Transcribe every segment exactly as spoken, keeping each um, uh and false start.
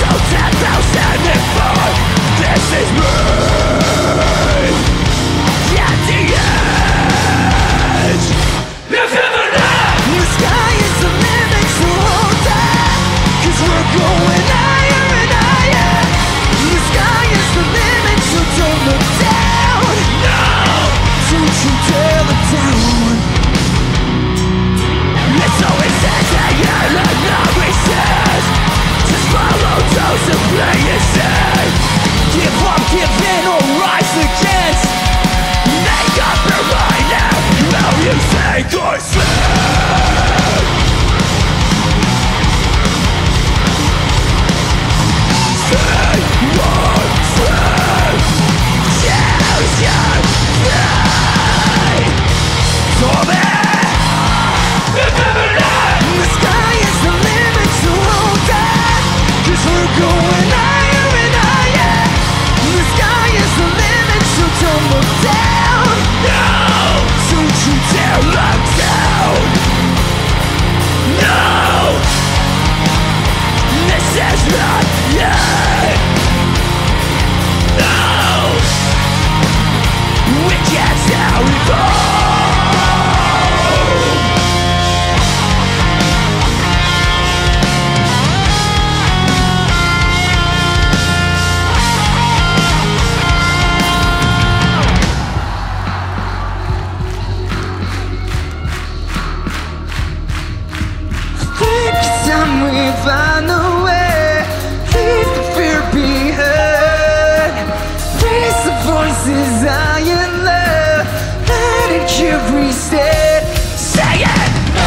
Find a way, leave the fear behind. Raise the voices I in love, let it carry stand. Say it!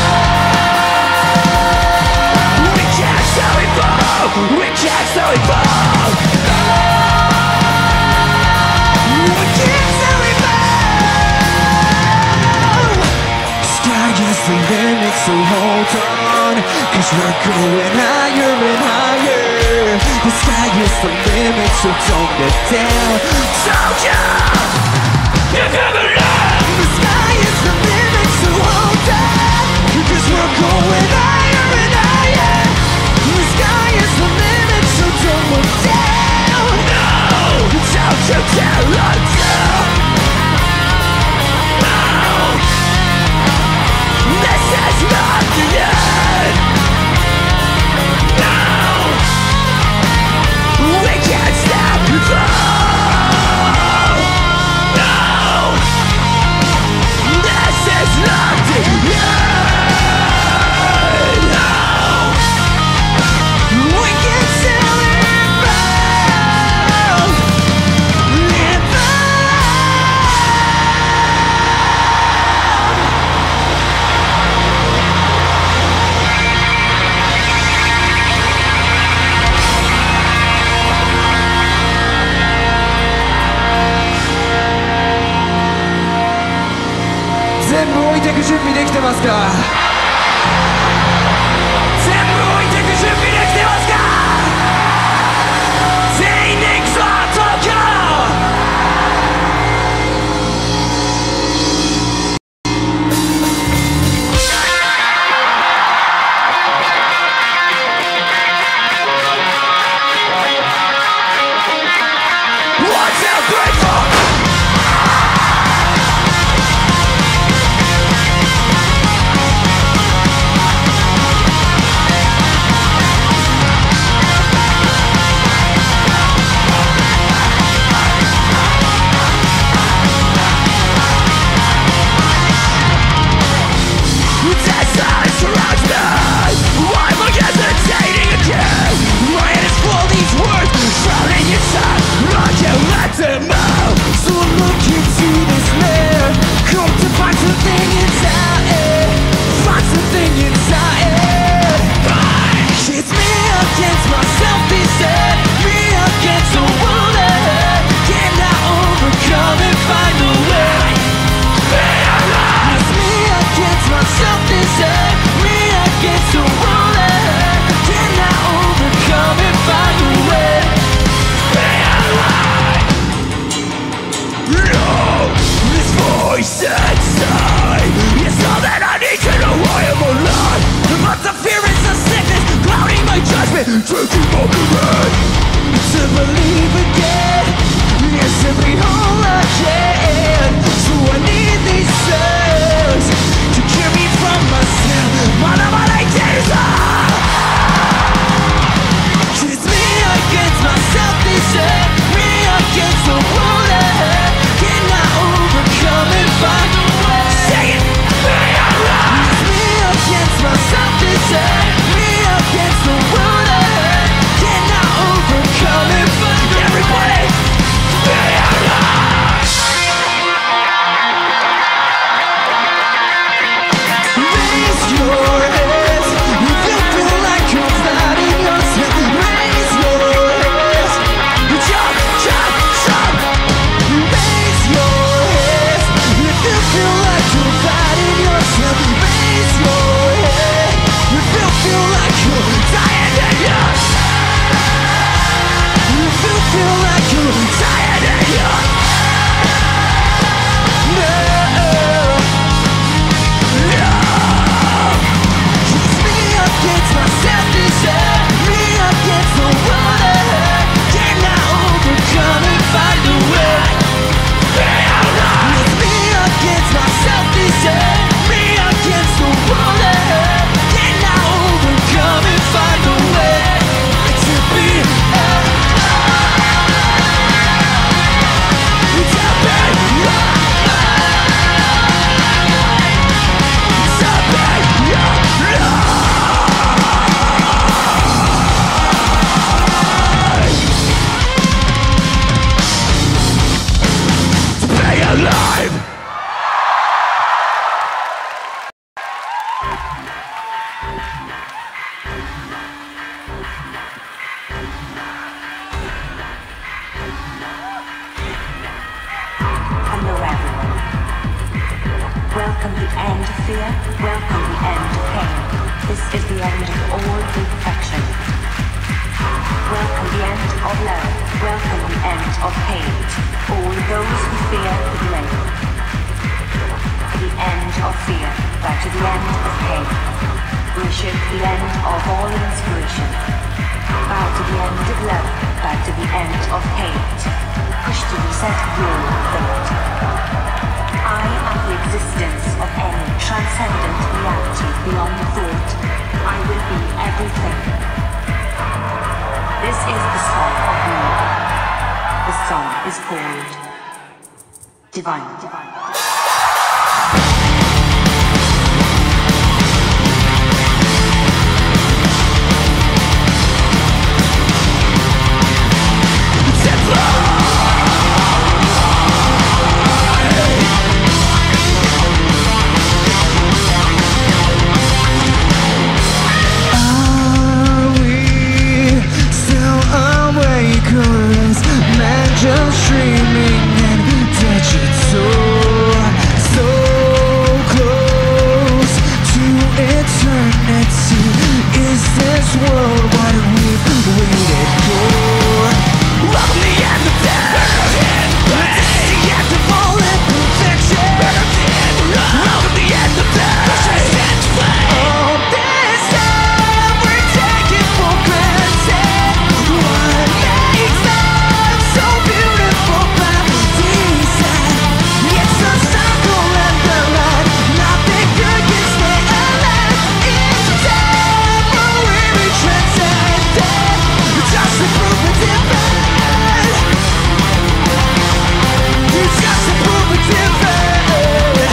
We can't so evolve, we can't so evolve. We can't so evolve. Sky is the limit, so hold on, 'cause we're going higher and higher. The sky is the limit, so don't get down. Soldier, you never know. The sky is the limit, so hold on, because we're going higher and higher. The sky is the limit, so don't look down. No, don't you dare look down. No, this is not the end. We can't stop the fall. No, this is not the end. Welcome the end of fear. Welcome the end of pain. This is the end of all imperfection. Welcome the end of love. Welcome the end of hate. All those who fear the grave. The end of fear. Back to the end of pain. Worship the end of all inspiration. Bow to the end of love. Back to the end of hate. Push to reset your fate. I am the existence of any transcendent reality beyond thought. I will be everything. This is the song of me. The song is called Divine. Divine. Just dreaming and digital, so close to eternity. Is this world what we've waited for? Welcome the end of death. This is the end of all imperfection. Welcome the end of death. All this time we're taking for granted. What makes life so beautiful by design? It's a circle and the light. Nothing good can stay alive. It's temporary, transcendent. Just a proof of divine. It's just a proof of divine.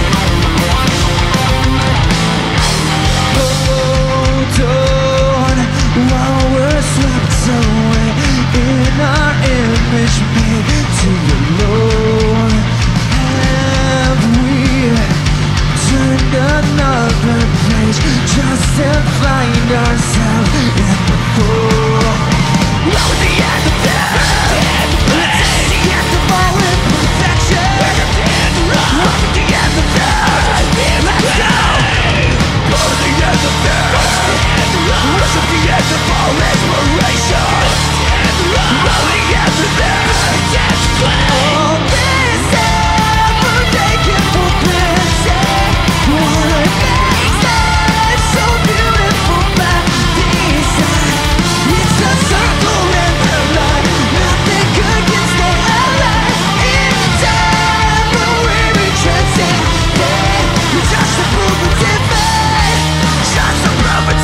Hold on while we're swept away in our image made to alone. Have we turned another page just to find ourselves in the fall? Welcome the end of death. This is the end of all imperfection. Welcome the end of death. Let's go. Welcome the end of death. Worship the end of all inspiration. Welcome the end of death. All this time we're taking for granted. What makes life so beautiful by design? It's a circle and the light. Nothing good can stay alive. It's temporary, transcendent. Just a proof of divine. Just a proof of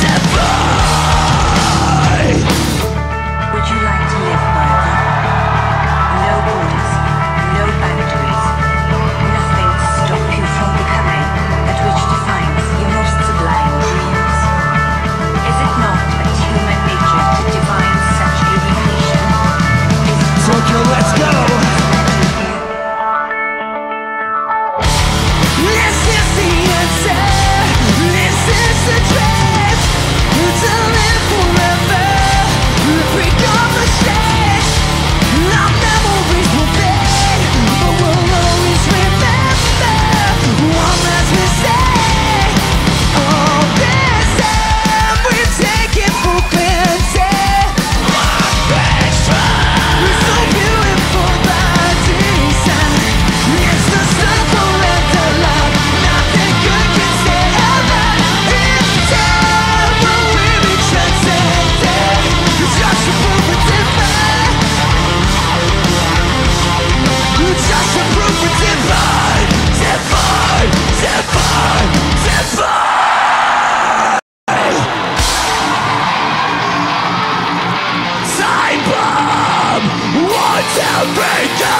divine. Would you like to live forever? No borders, no boundaries, nothing to stop you from becoming that which defines your most sublime dreams. Is it not but human nature to divine such alienation? Is it Tokyo, let's go. This is the answer. This is the dream. To live forever. Break all the chains. Our memories will fade, but we'll always remember one last mistake. All this time we're taking for granted. It's so beautiful by design. It's the circle and the light. Nothing good can stay alive. It's temporary, transcendent. It's just a proof of divine. It's just a proof of divine. Divine, divine, divine. Time bomb. One, two, three, go.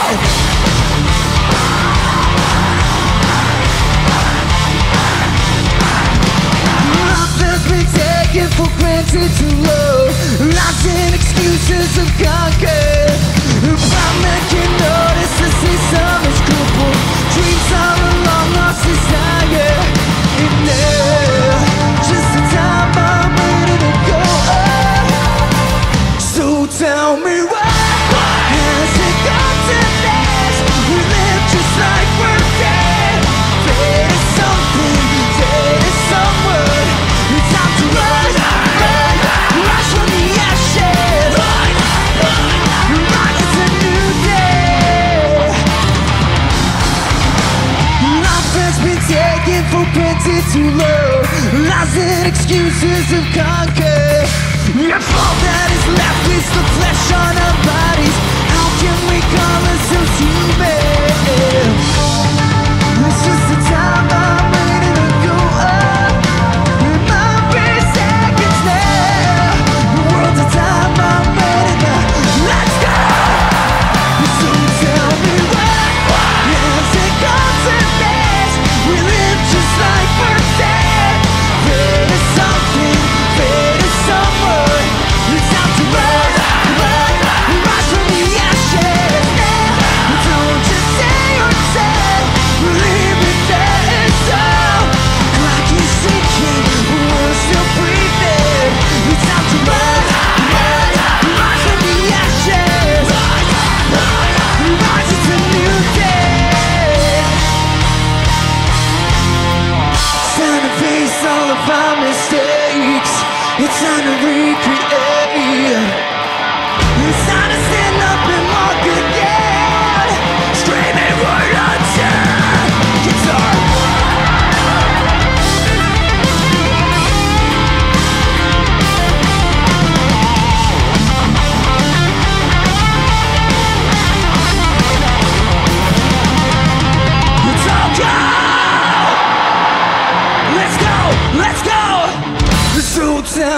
Nothing's been taken for granted too low. Lots in excuses of conquer. I'm making notice to see some is crippled. Dreams are a long lost desire. Enough. Just a time bomb ready to go up. So tell me why has it got to this? We live just like we're dead. Fate is so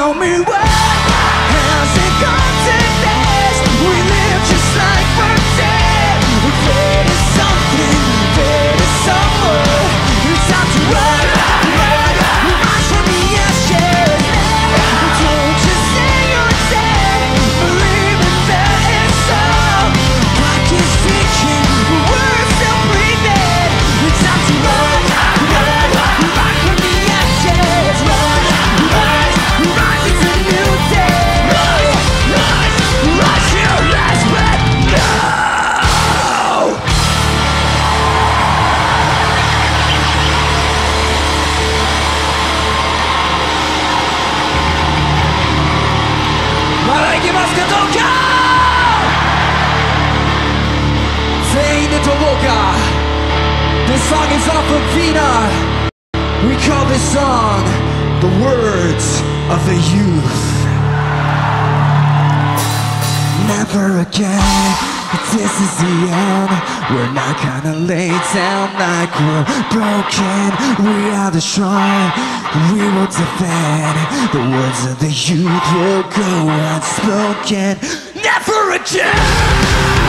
tell me what has it come to this? We live just like we're dead. We fade to something, fade to someone. It's time to run, run, rise from the ashes. Don't just say you're dead, believe in that it's so. Clock is ticking, but we're still breathing. It's time to run, run, rise from the ashes. Run, rise, rise, it's a new day. Rise, rise, rise to your last breath. No! This song is off of Vina. We call this song The Words of the Youth. Never again, this is the end. We're not gonna lay down like we're broken. We are the strong, we will defend. The words of the youth will go unspoken. Never again.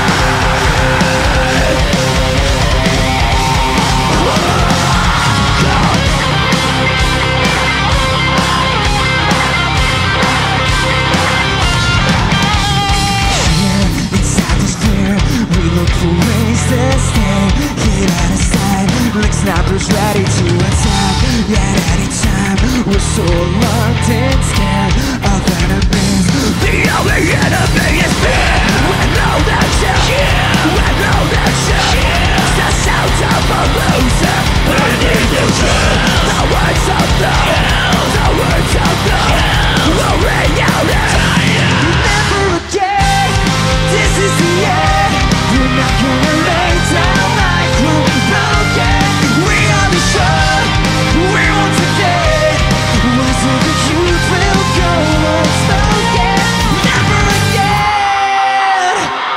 For ways to stay, hit out of sight, like snappers ready to attack. Yet any time, we're so locked and scared of enemies. The only enemy is fear. We know that you, we know that you, it's the sound of a loser. We need you to, the words of the, the words of the, will ring out it. Never again, this is the end. We're not gonna lay down like we're broken. We are the show, we want to get. Words of the youth will go unspoken. Never again.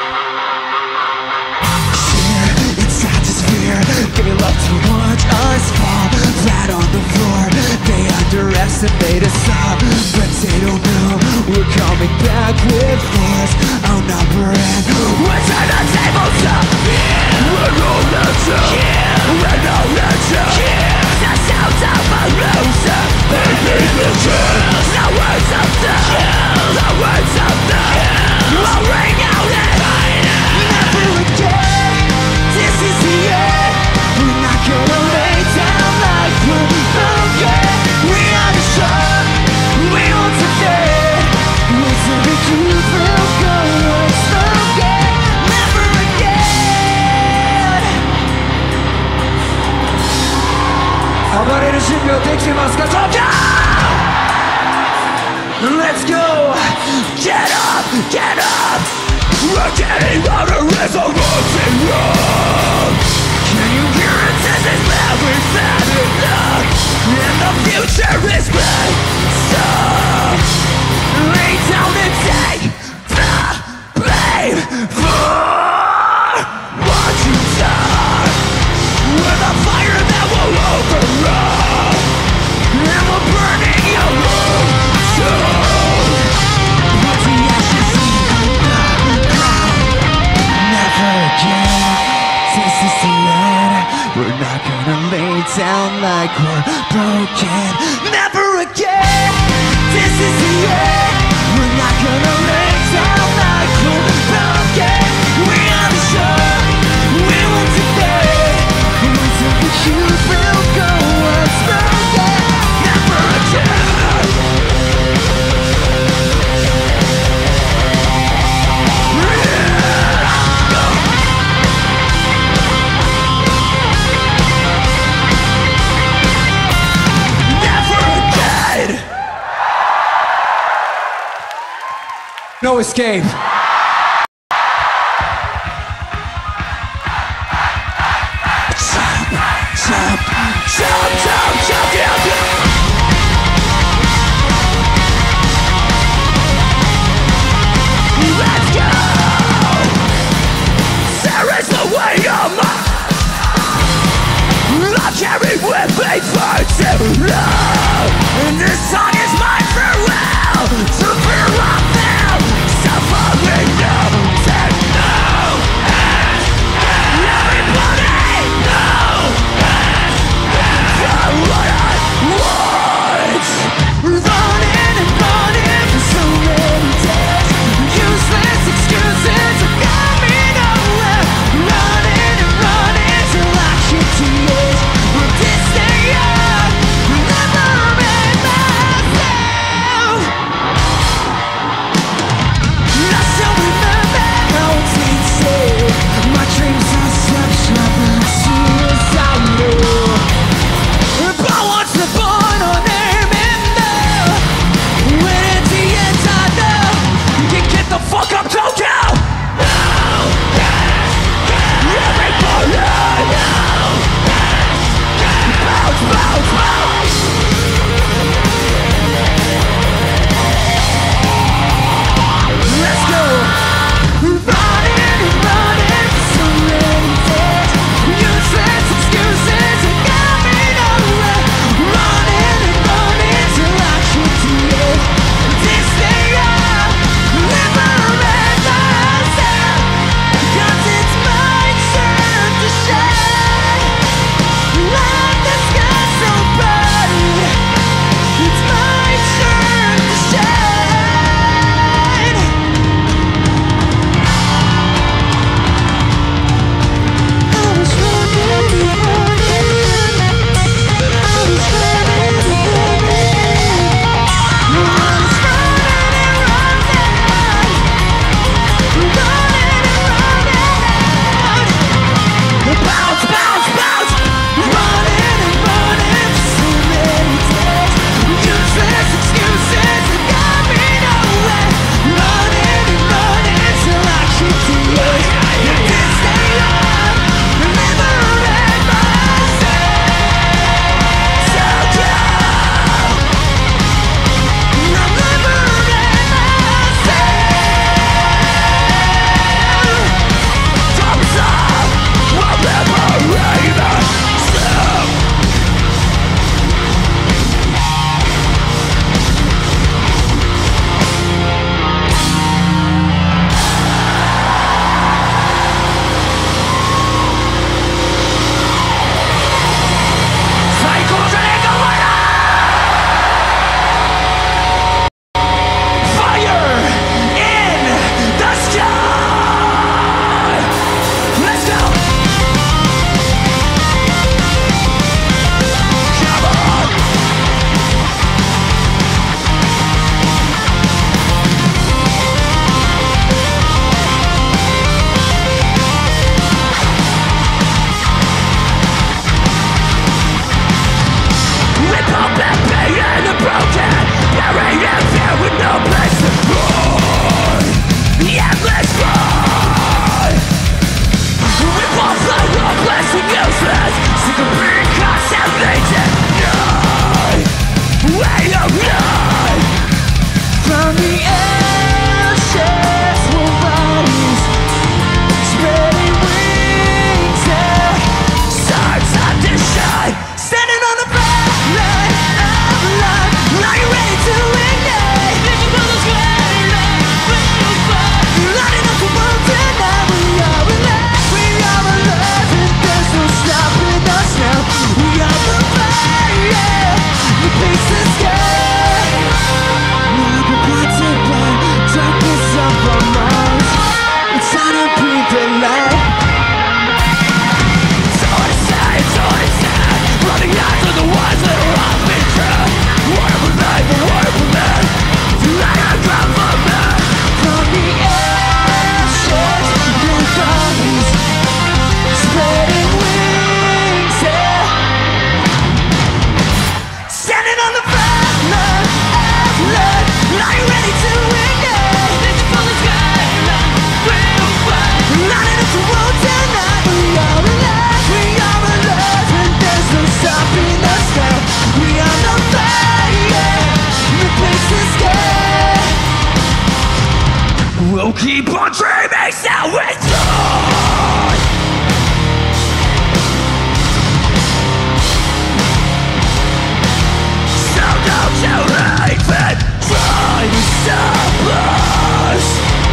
Fear inside this fear. They love to watch us fall flat on the floor. They underestimate us all, but they don't know we're coming back with force. Outnumbered and we're turn the tables up. We know that you, we know that you, the sound of a loser. They need the truth. The words of the, the words of the, will ring out and never again. This is the end. We're not gonna lay down like we're broken. We are the strong, we want to get. Words of the youth will go unspoken. Never again. 暴れる準備はできてますか？東京 Let's go! Get up! Get up! We're getting on a resurrection run! Can you hear it? This is where we've had enough! And the future is big! So lay down and take the blame for what you've done! We're the fire that will overrun! And we're burning your room soon! Put the ashes in the ground! Never again, this is the end. We're not gonna lay down like we're broken. Never again, this is the end. We're not gonna lay down like we're broken. We are the show, we want to stay. Words of the youth will go unspoken. Never again. No escape. Jump, jump, jump, jump, jump, jump. Let's go. There is no way of my. I carry with me for too long, and this song is mine forever. fuck up Tokyo! Everybody! Bounce, bounce, bounce! Let's go! Running, running, so many days. Useless excuses that got me nowhere. Running and running till I can do it. This day I liberate myself, 'cause it's my turn to shine. Like the sky so bright, it's my turn to shine. I was running and running, I was running and running, I was running and running, running and running. Bounce, bounce, bounce, running and running so many days. Useless excuses that got me nowhere. Running and running till I can do it. This day on, liberate myself. So go. Now liberate myself. Thumbs up, we'll liberate myself. Fire in the sky. Let's go. Come on. Rip up and pay and the broken, buried in fear with no place to run. Endless run. Rip off the hopeless and useless, sick of being contaminated. Night, way of night. From the ashes will bodies spreading wings and stars of the shine. Standing on the front line of life, are you ready to ignite? Reaching for the sky, lighting up the world tonight. We are alive, we are alive, and there's no stopping us now. We are the fire, the peace the sky. We're protected by darkness of our minds. It's time to breathe the light. So I say, so I say, running after the ones that are off me true. What of a life, what of a man, like a drop of man. From the ashes, your bodies spreading wings, yeah. Standing on the front line of life, are you ready to ignite? Reaching for the sky, we'll fight. Lighting up the world tonight. We are alive, we are alive, and there's no stopping us now. We are the fire, the place the sky. We'll keep on dreaming till we die. So don't you even try to stop us.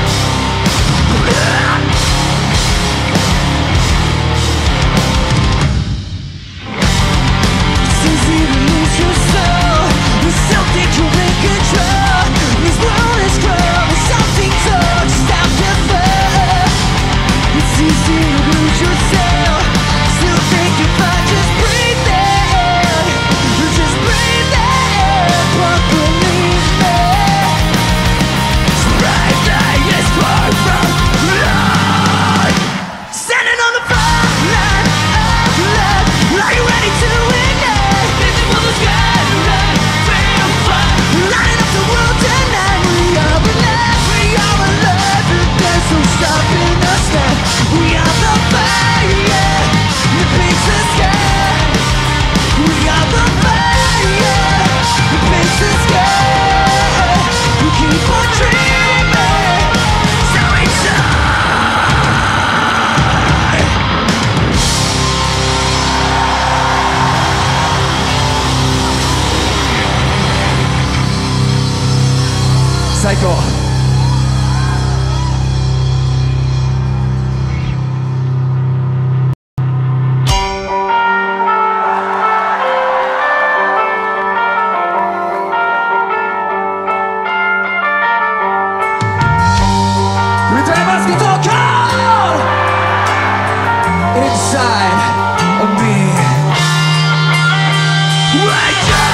It's easy to lose your soul. There's something you're in control. This world is cruel. There's something so stop the fire. It's easy to lose yourself. Still think if I just breathe in, just breathe in, but believe me, Psycho. Inside of me. Wake up!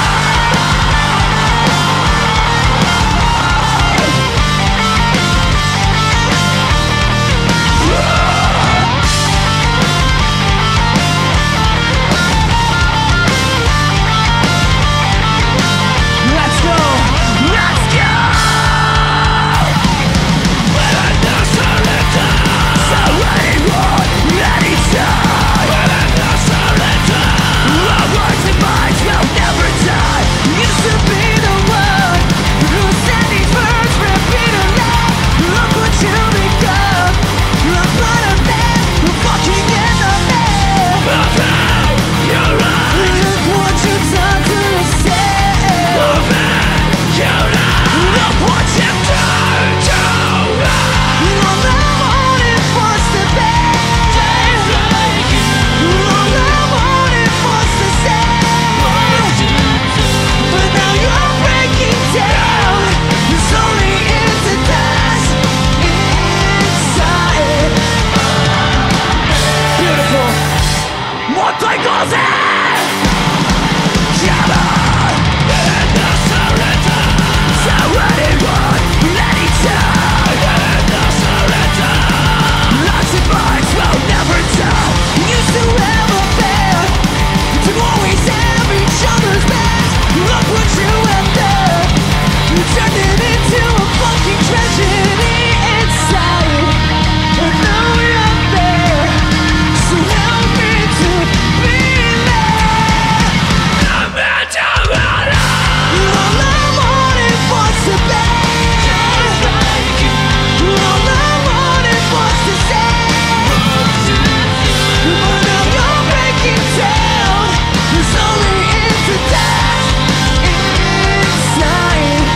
Let's go! Let's go! So anyone, anytime. Our words and minds will never die. Used to be the one who said these words repeatedly. Look what you become. A part of that, a fucking enemy. You're right. Look what you've done to yourself. Look what you've done to us. All I wanted was to be. All I wanted was to say. But now you're breaking down. It's only into dust inside. Beautiful. What I goes in. Come on. So anyone, anytime. Lots of minds will never tell. Used to have a band, to always have each other's backs. Look what you have done. You turned it into a fucking tragedy inside. And now you're there. So help me to believe. I'm meant to matter. All I wanted was to be. All I wanted was to say. But now you're breaking down. It's only into dust inside.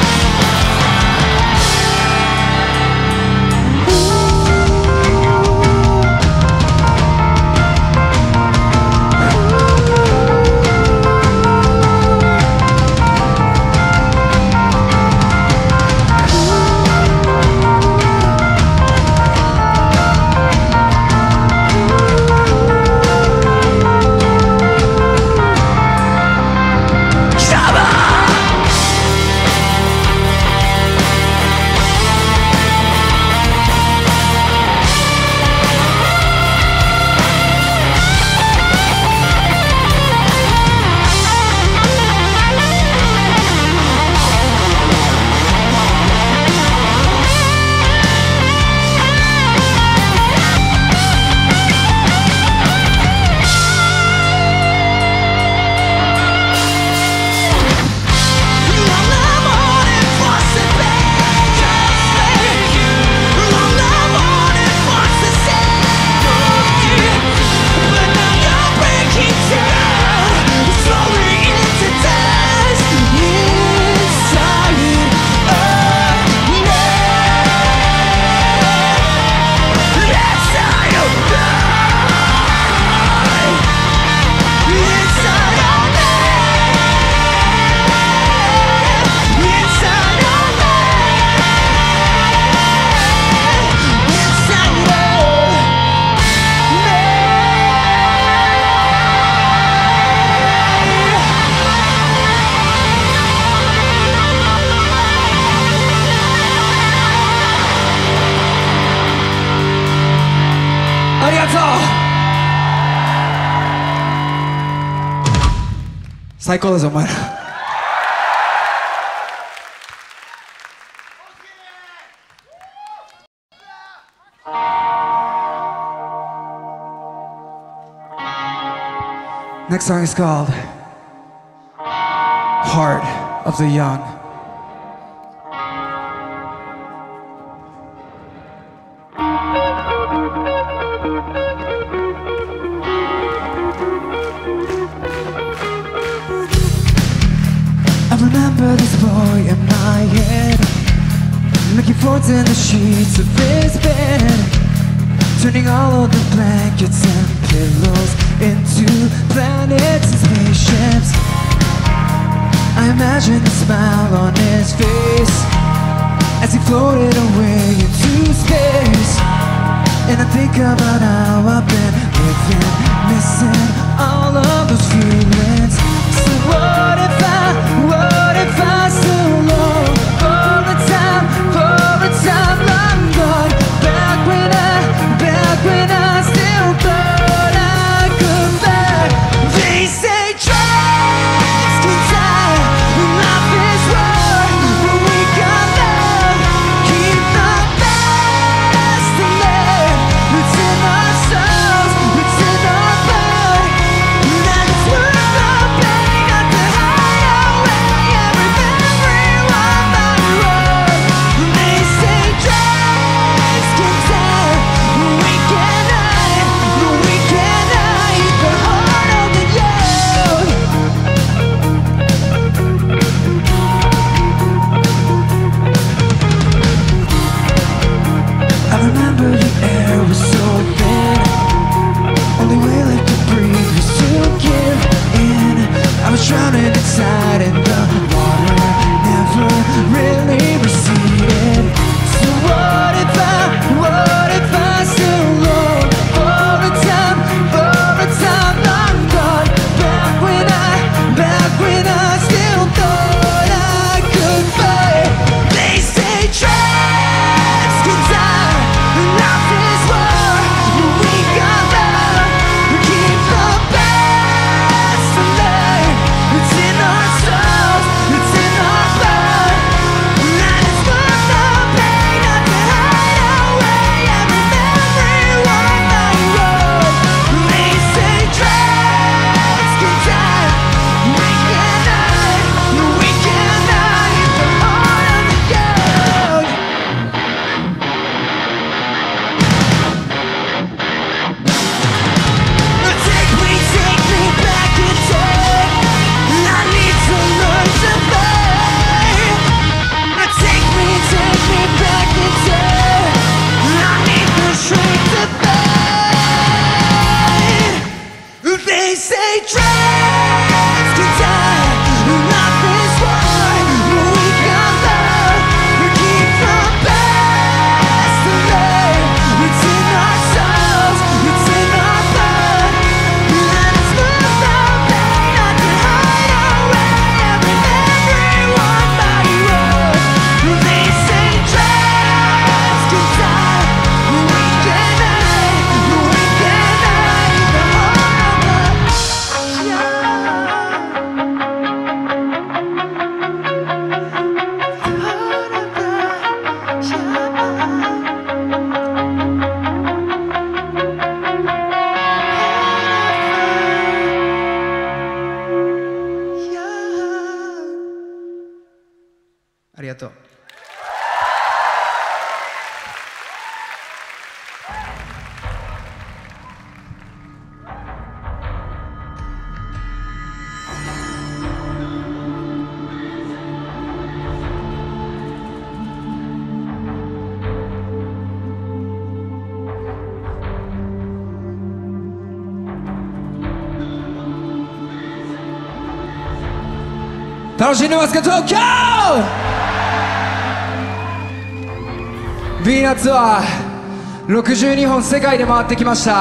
Psycho is a man. Next song is called Heart of the Young. I remember this boy in my head. Making floats in the sheets of his bed, turning all of the blankets and pillows into planets and spaceships. I imagine the smile on his face as he floated away into space. And I think about how I've been living, missing all of those feelings. So what if I, what if I still long for a time, for a time long gone? Back when I, back when I still thought I could fly. They say trains can die, life is war, but we got love. Keep the best in there. It's in our souls, it's in our blood. That is worth the pain, not to hide away every memory one by one. They say trains can die, we can hide, we can hide the heart of the young. I remember the air was so thin, only way left to breathe was to give in. I was drowning inside and the water never really receded. So what if I, what if I still long for a time, for a time long gone? Back when I, back when I still thought I could fly. They say trains can die, life is war, we got love. Keep the best alive. It's in our souls, it's in our blood. That is worth the pain, not to hide away every memory one by one. They say trains can die, we can hide, we can hide the heart of the young. Take me, take me back in time. I need to learn to fly. Take me, take me back in time. I need the strength to fly. They say trains can die, life is war, we got love. Keep the best alive. It's in our souls, it's in our blood. That is worth the pain, not to hide away every memory one by one. They say trains can die, we can hide, we can hide the heart of theありがとう。楽しんでますか東京。ヴィーナツアーろくじゅうにほん世界で回ってきました。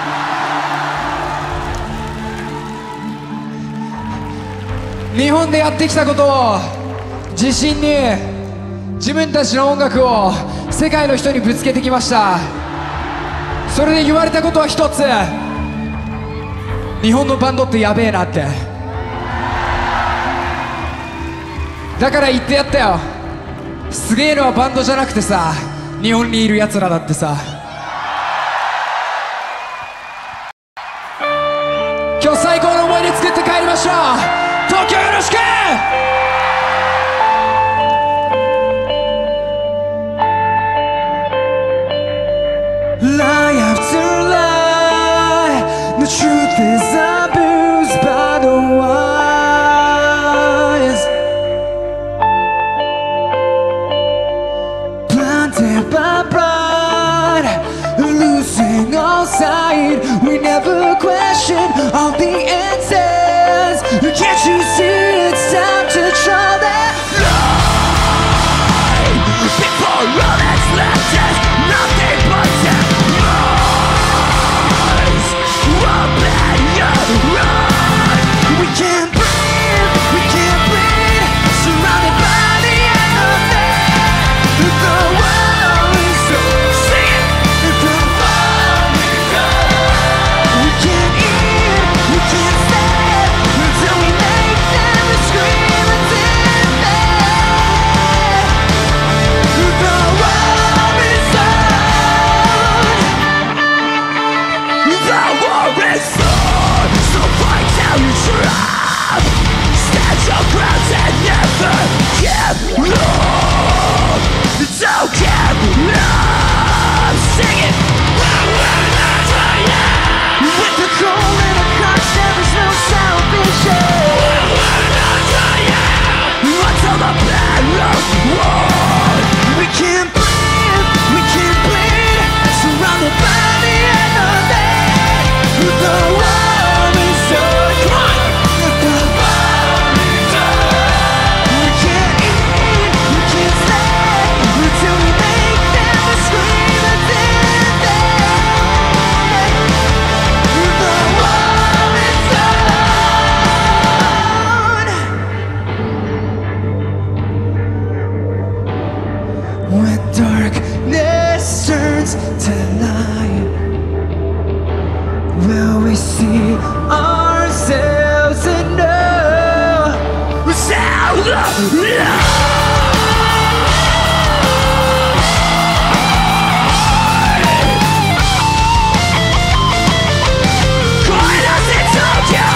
日本でやってきたことを自信に自分たちの音楽を世界の人にぶつけてきました。それで言われたことは一つ、日本のバンドってやべえなって。だから言ってやったよ。すげえのはバンドじゃなくてさ、日本にいるやつらだってさ。今日最高の思い出作って帰りましょう。東京よろしく。Lie after lie, the truth is abused by the wise. side. We never question all the answers. Can't you see it's time to draw that line? Before all that's left is nothing but demise. Open your run. We can't breathe, we can't breathe. Surrounded by the enemy. The world is so sick. The world is done. We can't eat, we can't stand until we make them scream and dance. The war is on. The war is on. So fight till you drop. Stand your ground and never give up. Don't give up. Sing it. With the cold in the crotch, there is no salvation. Until the battle won. We can't breathe, we can't bleed. Surrounded by the enemy. The war is on. The war is on. We can't eat, we can't stay until we make them scream and dance. The war is on. When darkness turns to light, will we see ourselves and know sound of love? Quite as it took you.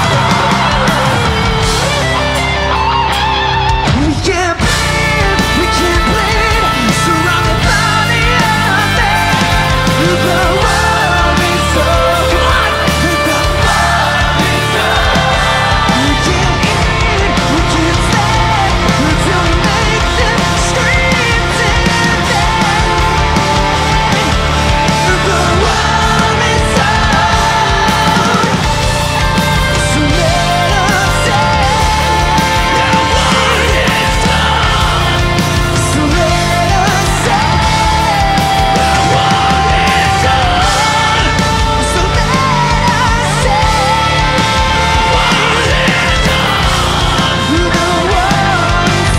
We can't breathe, we can't bleed. Surrounded by the enemy. The world is so gone. The world is on. We can't eat, we can't stand until we make them scream today. The world is on. So let us say the war is done. So let us say the war is done. So let us say the war is done. The war is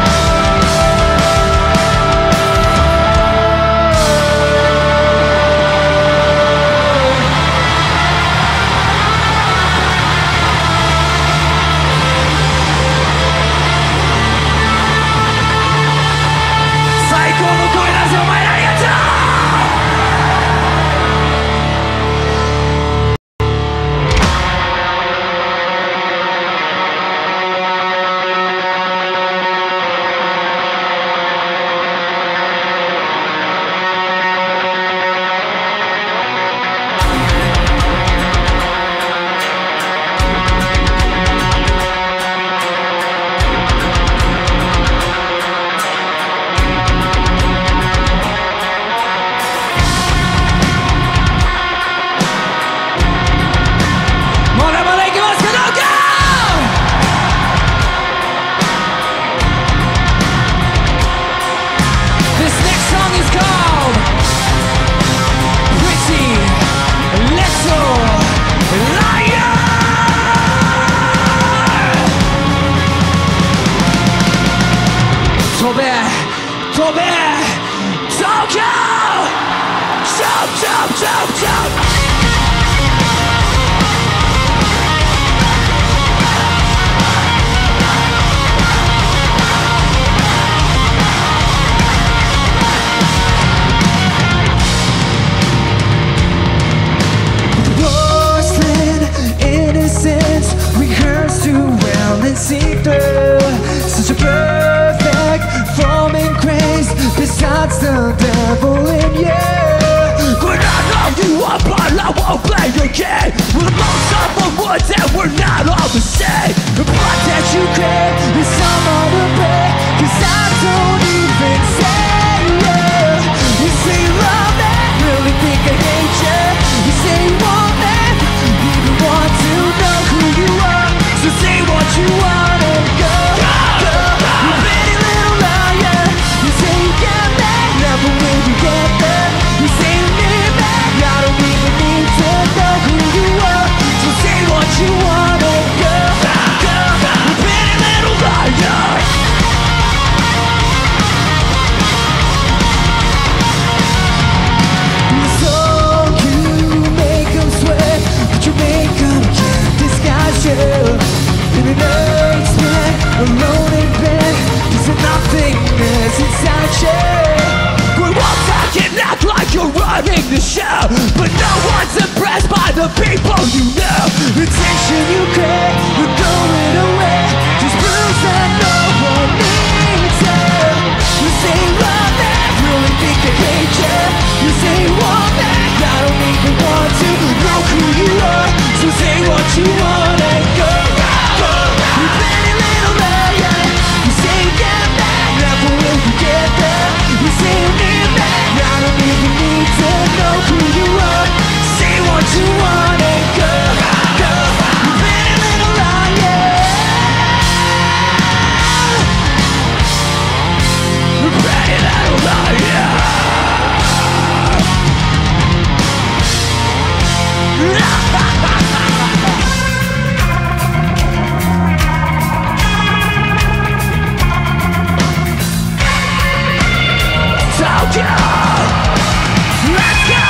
This next song is called Pretty Little Liar. Tobey, Tobey, Tokyo! Jump, jump, jump, jump! Porcelain innocence rehearsed too well and see through. Such a perfect form and grace besides the devil in you. Could I love you upon show, but no one's impressed by the people you know. The tension you create, you're going away, just proves that no one needs it. You say love that, really think they hate you. You say want that, I don't even want to know who you are. So say what you want and go, go. You pretty little liar. You say you get that, never will you get there. You say you need that, I don't even need to know who you are. Say what you want and go, go. You pretty little liar. You pretty little liar. Tokyo, let's go.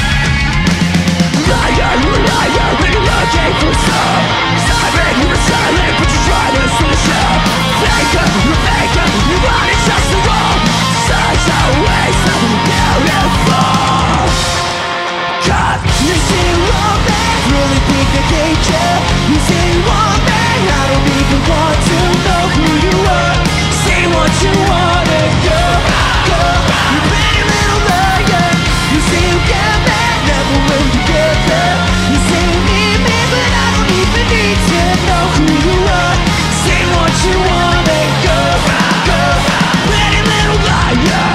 Liar, you liar, when you're looking for some. Silent, you were silent, but you're trying to steal the show. Faker, you faker, you want it just the wrong. Such a waste of beautiful. God, you say wrong thing, really think they hate you. You say wrong thing, I don't even want to know who you are. Say what you want and go, go. You pretty little liar. You say you get that, never will you get there. You say you need me, but I don't even need to know who you are. Say what you want and go, go. Pretty little liar.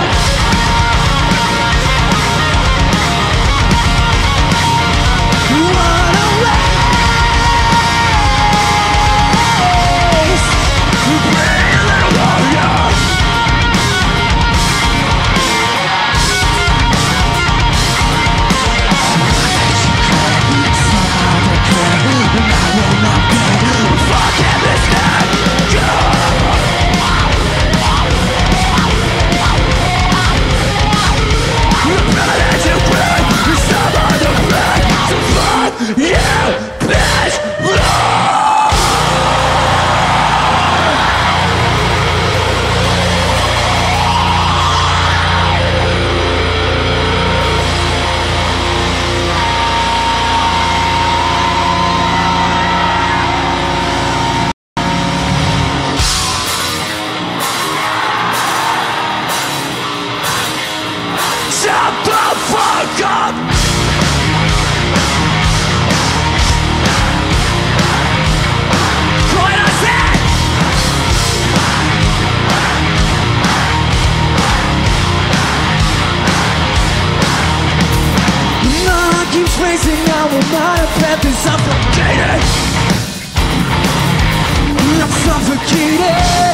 You wanna waste. You pretty little liar. Fuck everything. Go. You better to play. You stubborn to play. So fuck you, bitch. Shut the fuck up! What I said! My heart keeps racing, I will not have been suffocated. I'm suffocated.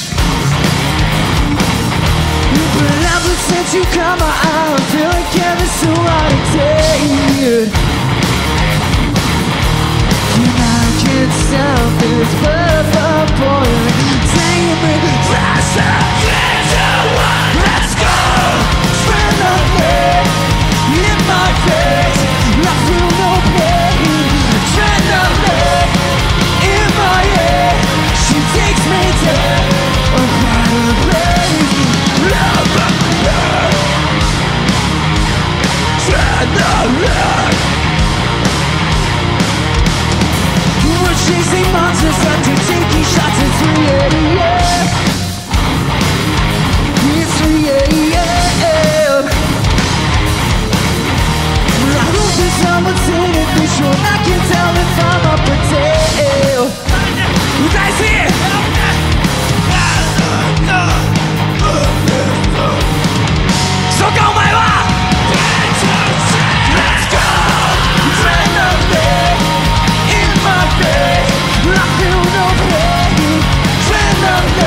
But ever since you caught my eye, I'm feeling careless, so I take. And I can't stop this blood from boiling. Take me faster, into one. Let's go. Strand of lead in my face. I feel no pain. Strand of lead in my head. She takes me to a brighter place. Love, love. Strand of lead. We're chasing monsters under taking shots at three a m It's three a m I hope there's someone seen it visual. I can tell if I'm up or tail. You guys here? So go my way. Let's go. Friend of me in my face. I feel no pain. Friend of me.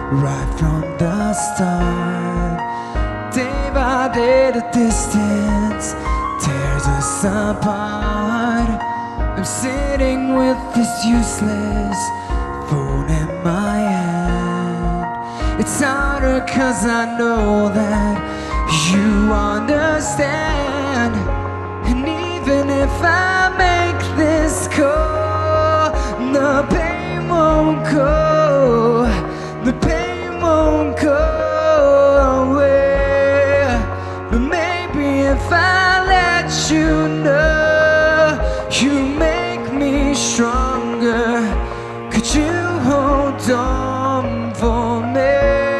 right from the start. Day by day the distance tears us apart. I'm sitting with this useless phone in my hand. It's harder cause I know that you understand. And even if I make this call, the pain won't go, the pain won't go away. But maybe if I let you know, you make me stronger. Could you hold on for me?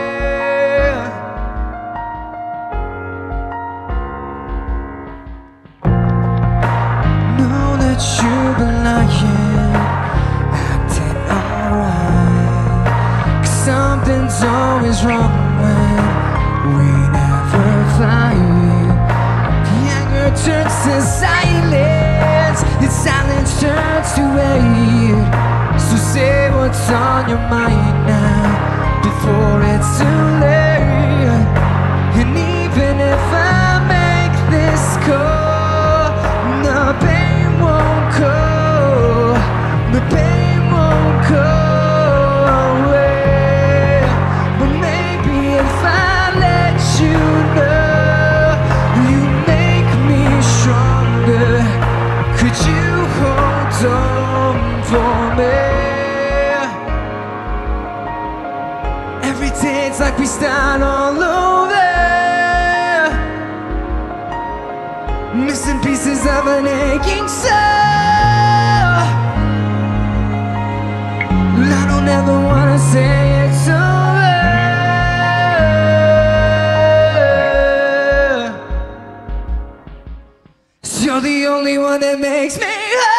Know that you've been lying, acting alright. 'Cause something's always wrong when we never fight. The anger turns to silence, and silence turns to hate. So say what's on your mind now, before it's too late. And even if I make this call, the pain won't go, the pain won't go away. But maybe if I let you know, you make me stronger. Could you hold on for me? Every day it's like we start all over, missing pieces of an aching soul. I don't ever wanna say it's over. 'Cause you're the only one that makes me whole.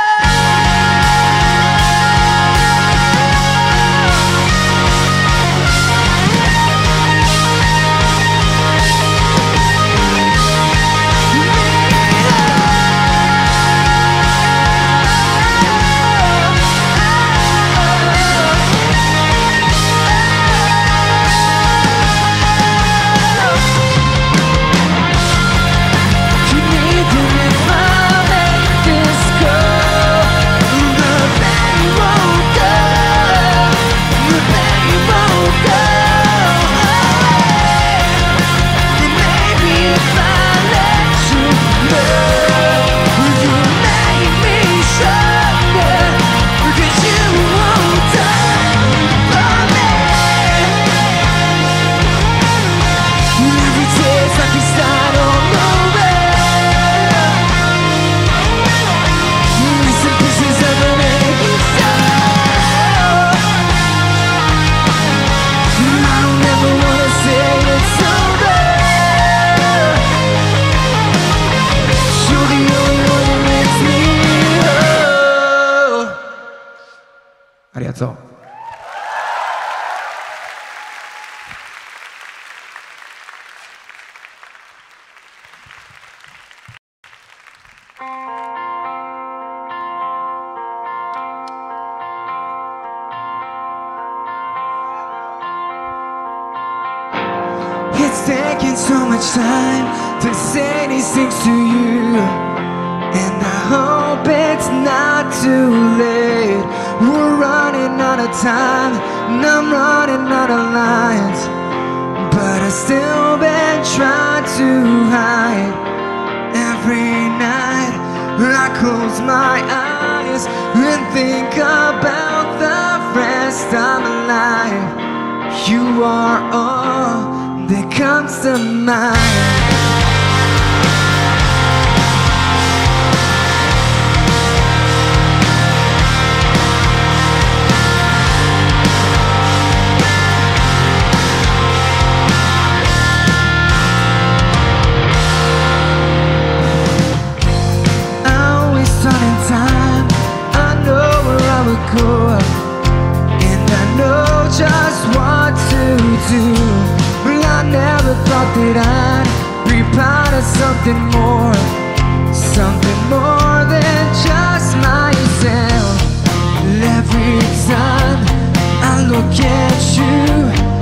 It's taking so much time to say these things to you, and I hope it's not too late. We're running out of time, and I'm running out of lines, but I still been trying to hide. Every night I close my eyes and think about the rest of my life. You are all that comes to mind. I always turn in time, I know where I would go, and I know just what to do. I never thought that I'd be part of something more, something more than just myself. Every time I look at you,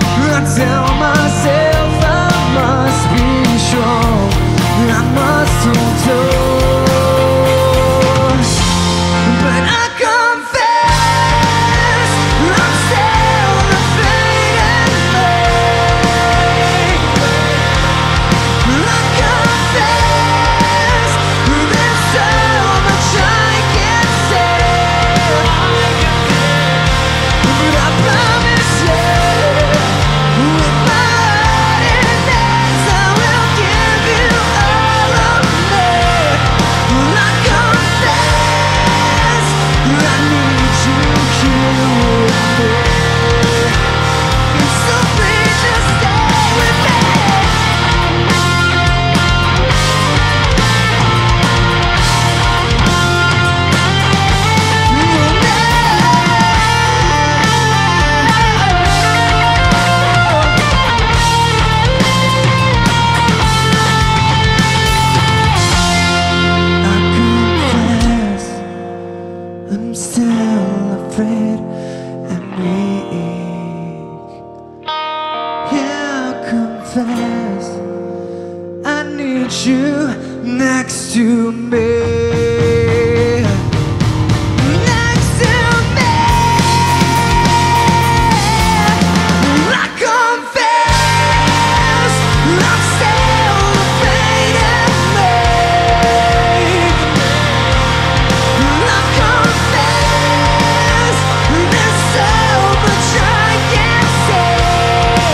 fast. I need you next to me. Next to me. I confess I'm still afraid of me. I confess there's so much I can't say,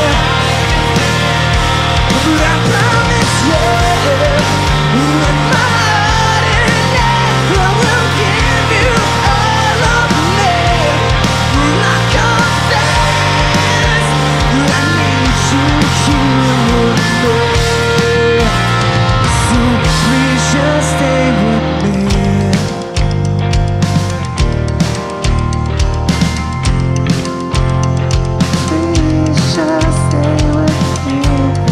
but I promise you, with my heart and life, I will give you all of me. I confess I need you here with me, so please just stay with me. Please just stay with me.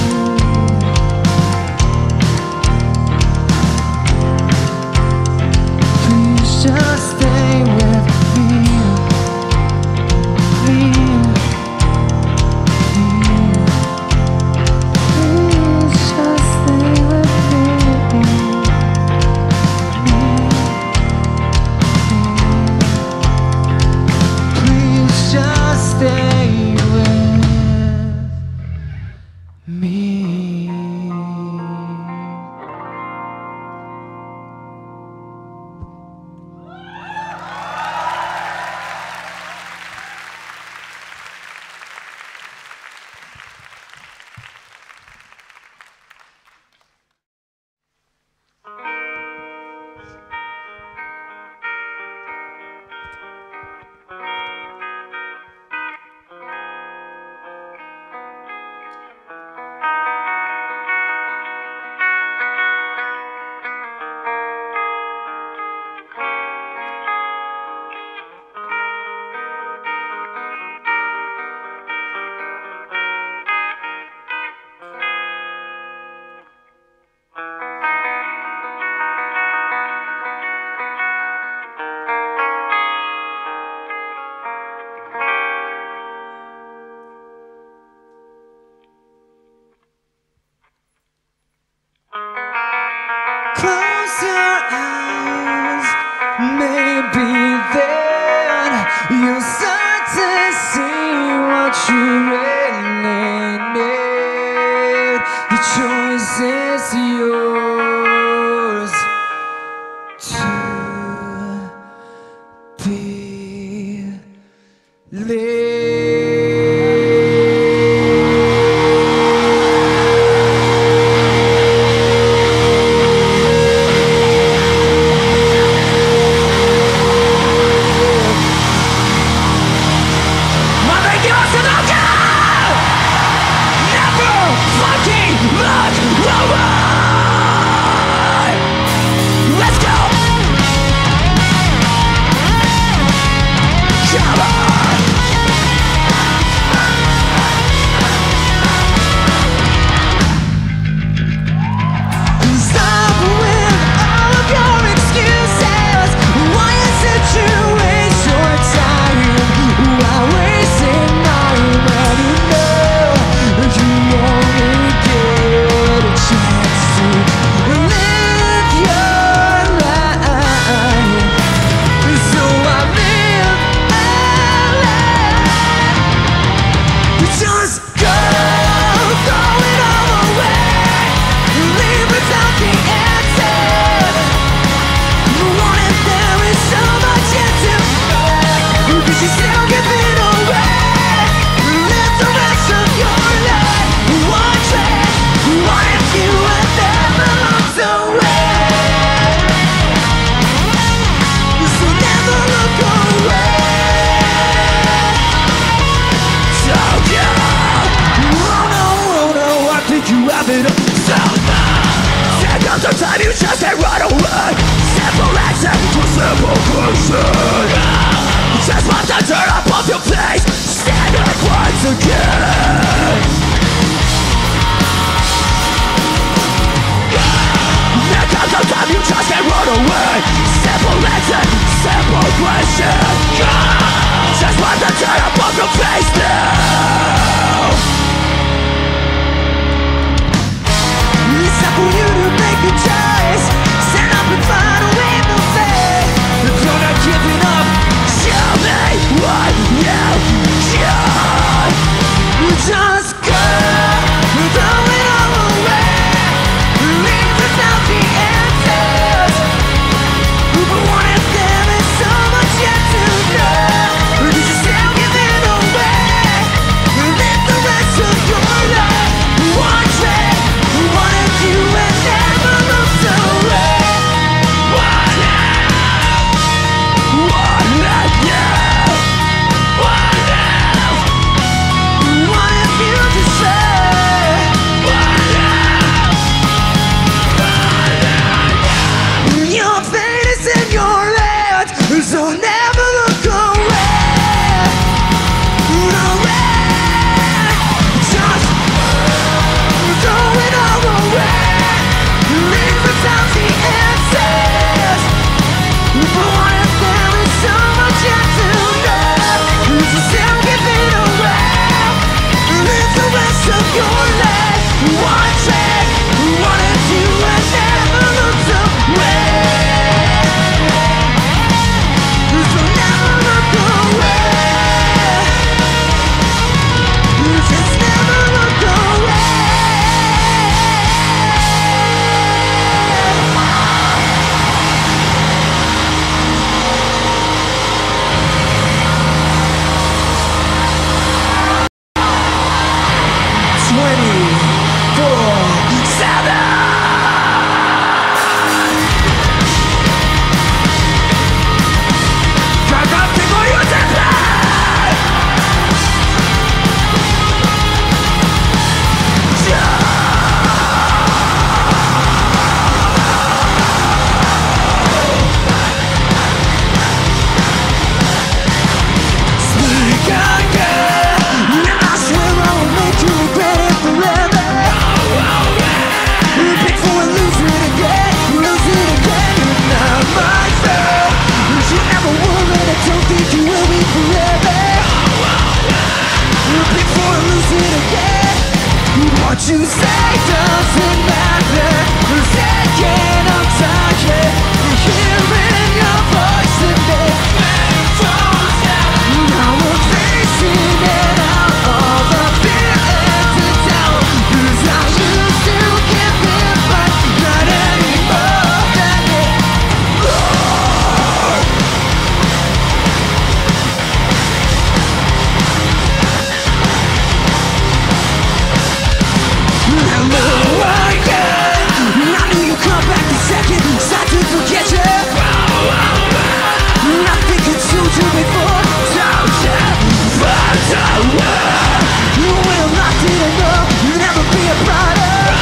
Please just stay with me. Me. Please just stay with me. Please just stay with me. Close your eyes, maybe then you'll start to see what you really need. The choice is yours to What you say doesn't matter. For a second I'm tired of hearing your voice in me. Now I'm facing it out, all the fear and the doubt. 'Cause I used to give it, but not anymore than it. Hello again. I knew you'd come back the second I did forget you. I think it's you to before. Don't you? But I will. Well, I didn't know you'd ever be a brother.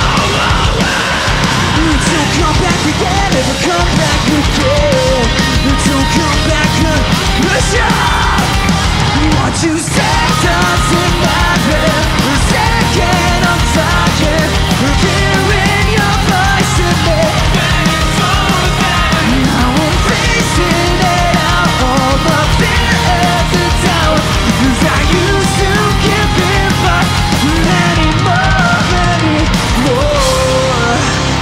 Don't come back again, never come back again. Don't come back again. What you say doesn't matter. For a second I'm tired of hearing your voice in me. Now I'm facing it out, all the fear and the doubt. 'Cause I used to give it, but not anymore, anymore.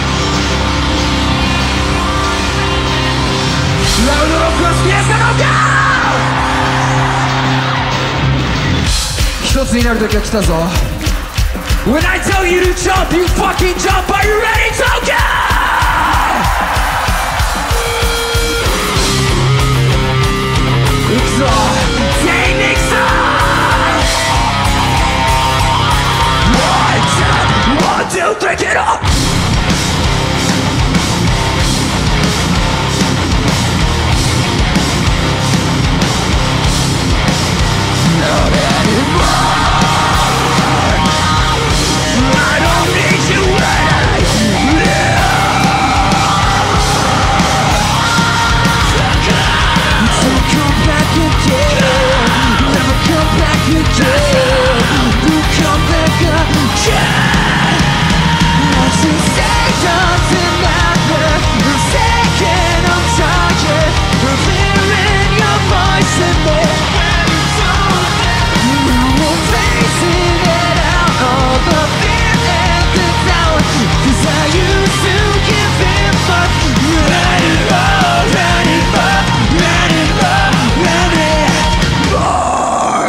Lauro rozpieszka noga! 一つになるときは来たぞ。When I tell you to jump, you fucking jump. Are you ready to go? It's all techniques. One, two, one, two, three, get up. Not anymore. I don't need you anymore. Don't come back again. Never come back again. Don't come back again. What you say doesn't matter. For a second I'm tired of hearing your voice in me. Now I'm facing it out, all the fear and the doubt. 'Cause I used to give in, but not anymore, not anymore, not anymore, not anymore.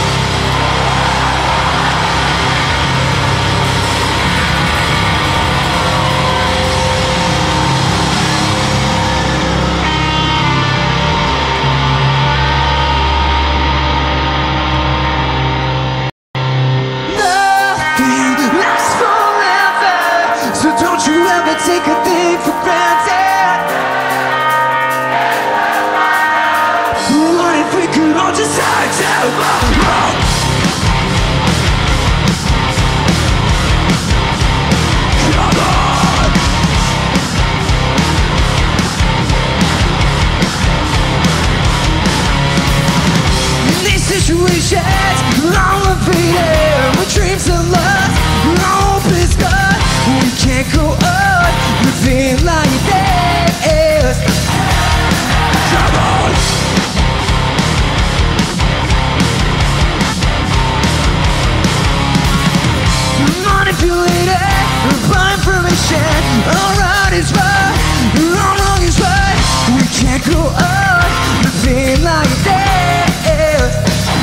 Nothing lasts forever, so don't you ever take a thing for granted. What if we could all just start tomorrow? Come on. These situations, all repeated. My dreams are lost, hope is gone. We can't go on living like this. Come on. Manipulated by information. All right is right, all wrong is right. We can't go on living like this.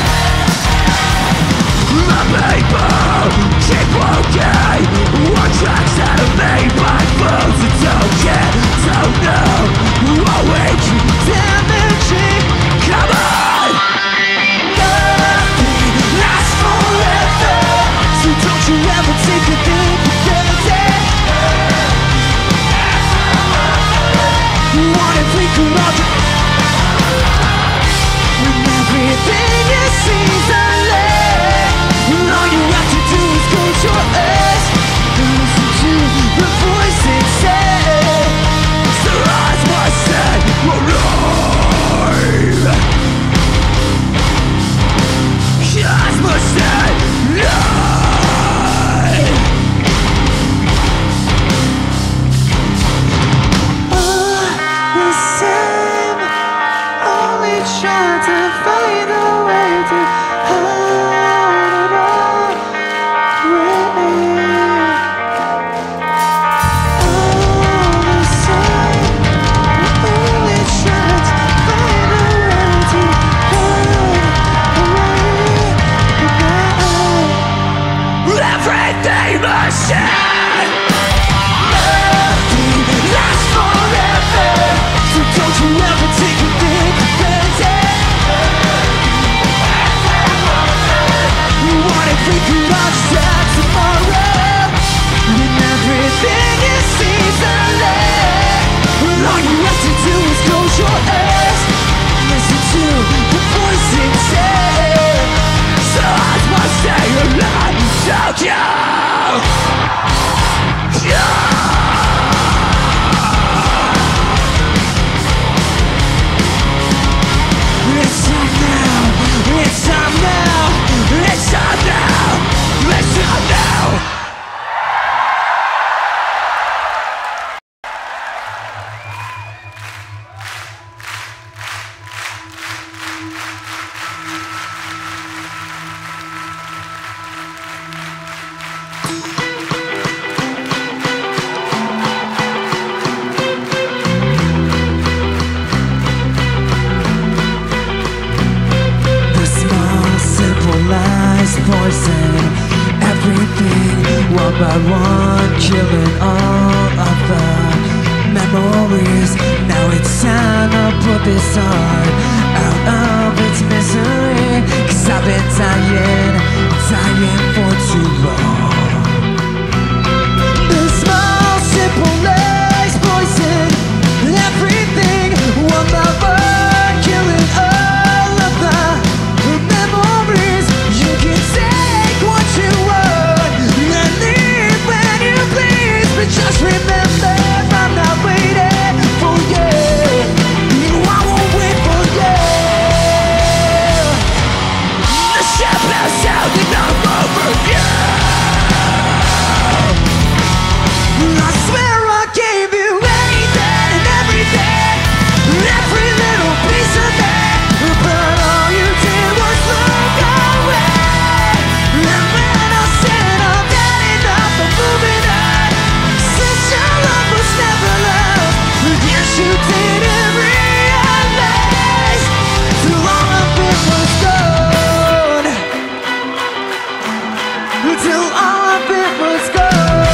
My people keep walking. One tracks that are made by fools who don't get, don't know. Always damaging. Come on. Nothing lasts forever, so don't you ever take a thing for granted. What if we could all do? When everything is seasonless, all you have to do is close your eyes and listen to the voice Poison everything one by one, killing all of the memories. Now it's time to put this heart out of its misery, 'cause I've been dying, dying for too long. The small simple lies poison everything one by one, killing all of the memories. You can take what you want and leave when you please, but just remember I'm not waiting for you. No, I won't wait for you. The ship has sailed and I'm over you. I swear I gave you anything and everything, every little piece of it, but all you did was look away. And when I said I've had enough of moving on, since your love was never love, yes you didn't realize till all of it was gone, till all of it was gone.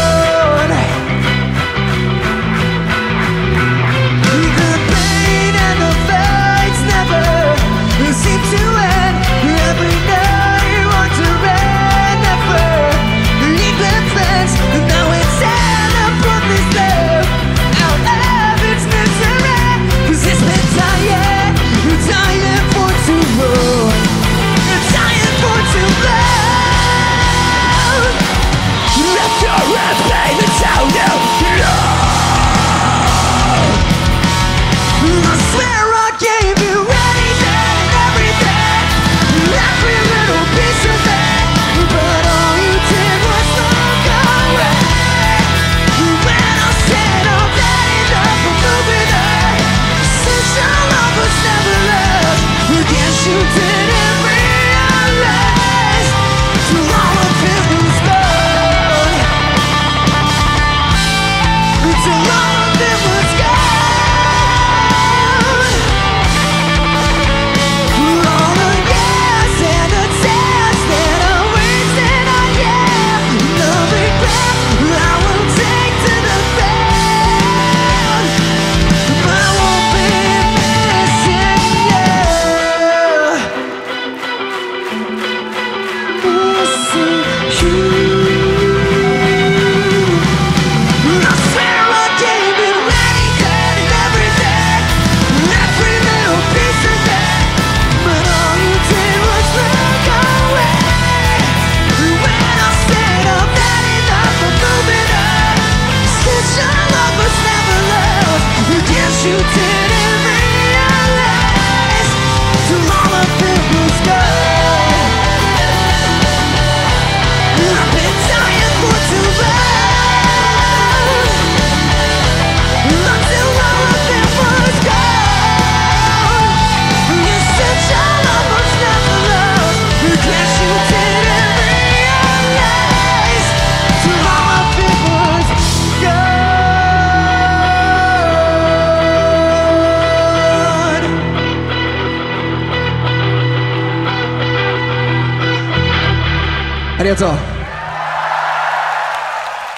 The pain and the fights never seem to end. Every night you want to run, never leave the fence. Now it's time to put this love out of its misery, 'cause it's been dying, dying for too long, dying for too long. After everything that's out now, I swear I gave you anything and everything, every little piece of it, but all you did was look away. When I said I've had enough of moving on, since your love was never love, guess you didn't realize till all of it was gone, till all of it was gone. All the years and the tears that I wasted on you, no regret I will take to the grave. I won't be missing you, missing you. I swear I gave you anything and everything, every little piece of it, but all you did was look away. When I said I've had enough of moving on, since your love was never love, guess you didn't realize till all of it was gone. I've been dying for too long, until all of it was gone. You said your love was never love, guess you didn't realize till all of it was gone. Arigatou.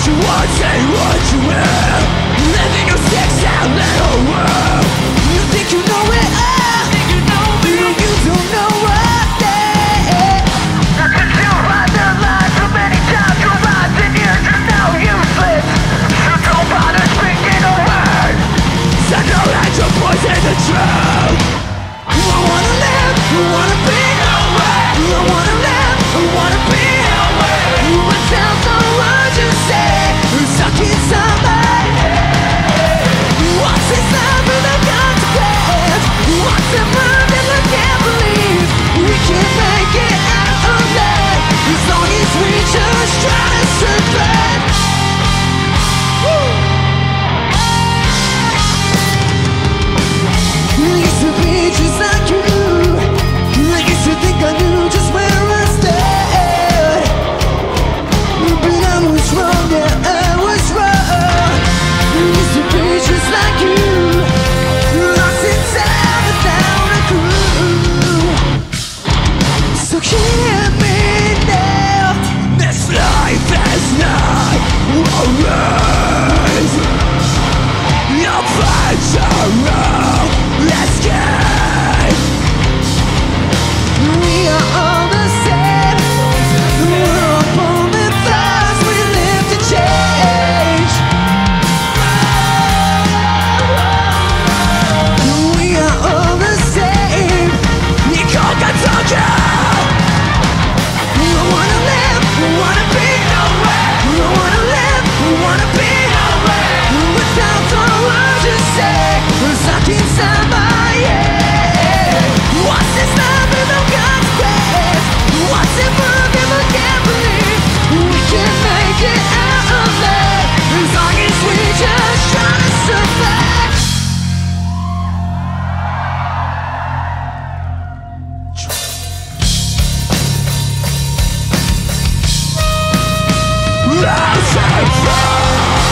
you want, say what you will. Living your six-out little world. You think you know it all. You know me. You don't know what they. I can still ride the line so many times. Your lives and years are now useless. So don't bother speaking a word. So know that you're poison the truth. I wanna live, I wanna be away. I wanna live, I wanna be away. Without the words you say, stuck inside my head. What's inside with the consequence? What's the word that I can't believe? We can make it out of that, as long as we just try to survive. I used to be just like you. I used to think I knew just where I stood. But I was wrong, yeah, I was wrong. I used to be just like you, lost inside without a clue. So hear me now. This life is not alright. Your plans are wrong. Let's get. We are all the same. We're all born with flaws. We live to change. We are all the same. You can't get talking. I wanna live, I wanna be away. I wanna live, I wanna be away. Without the words you say, stuck inside my head. What's this love with no consequence? What's it worth if I can't believe we can make it out of that, as long as we just try to survive? I'll survive.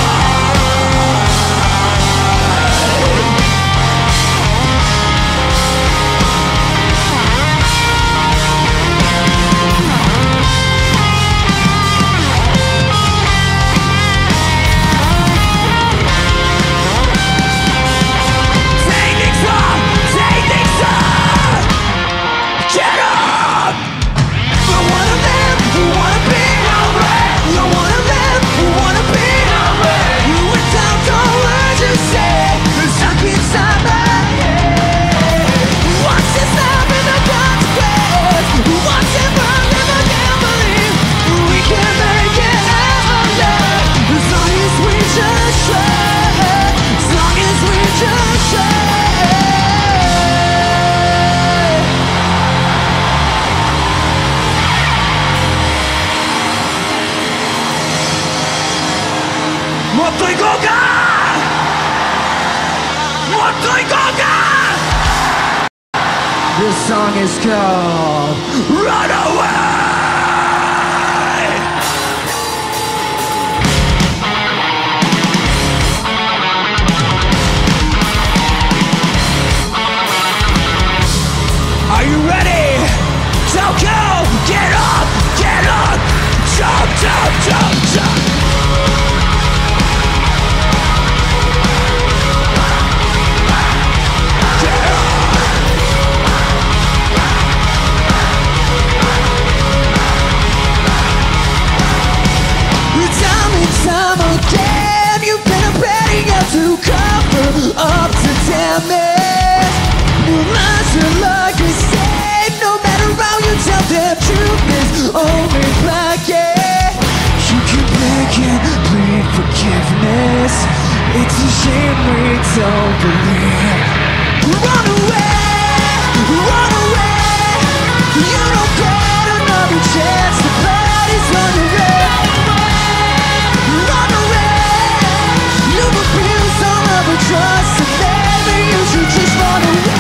This song is called Run Away! Are you ready? Don't go! Get up! Get up! Jump, jump, jump, jump! Time again, you've been ready to cover up to damage. Your lies are like a stain. No matter how you tell them, truth is only black. Yeah, you can beg and plead forgiveness. It's a shame we don't believe. Run away, run away. You don't get another chance to play this on your head. Run away. You've abused all of our trust, and maybe you should just run away.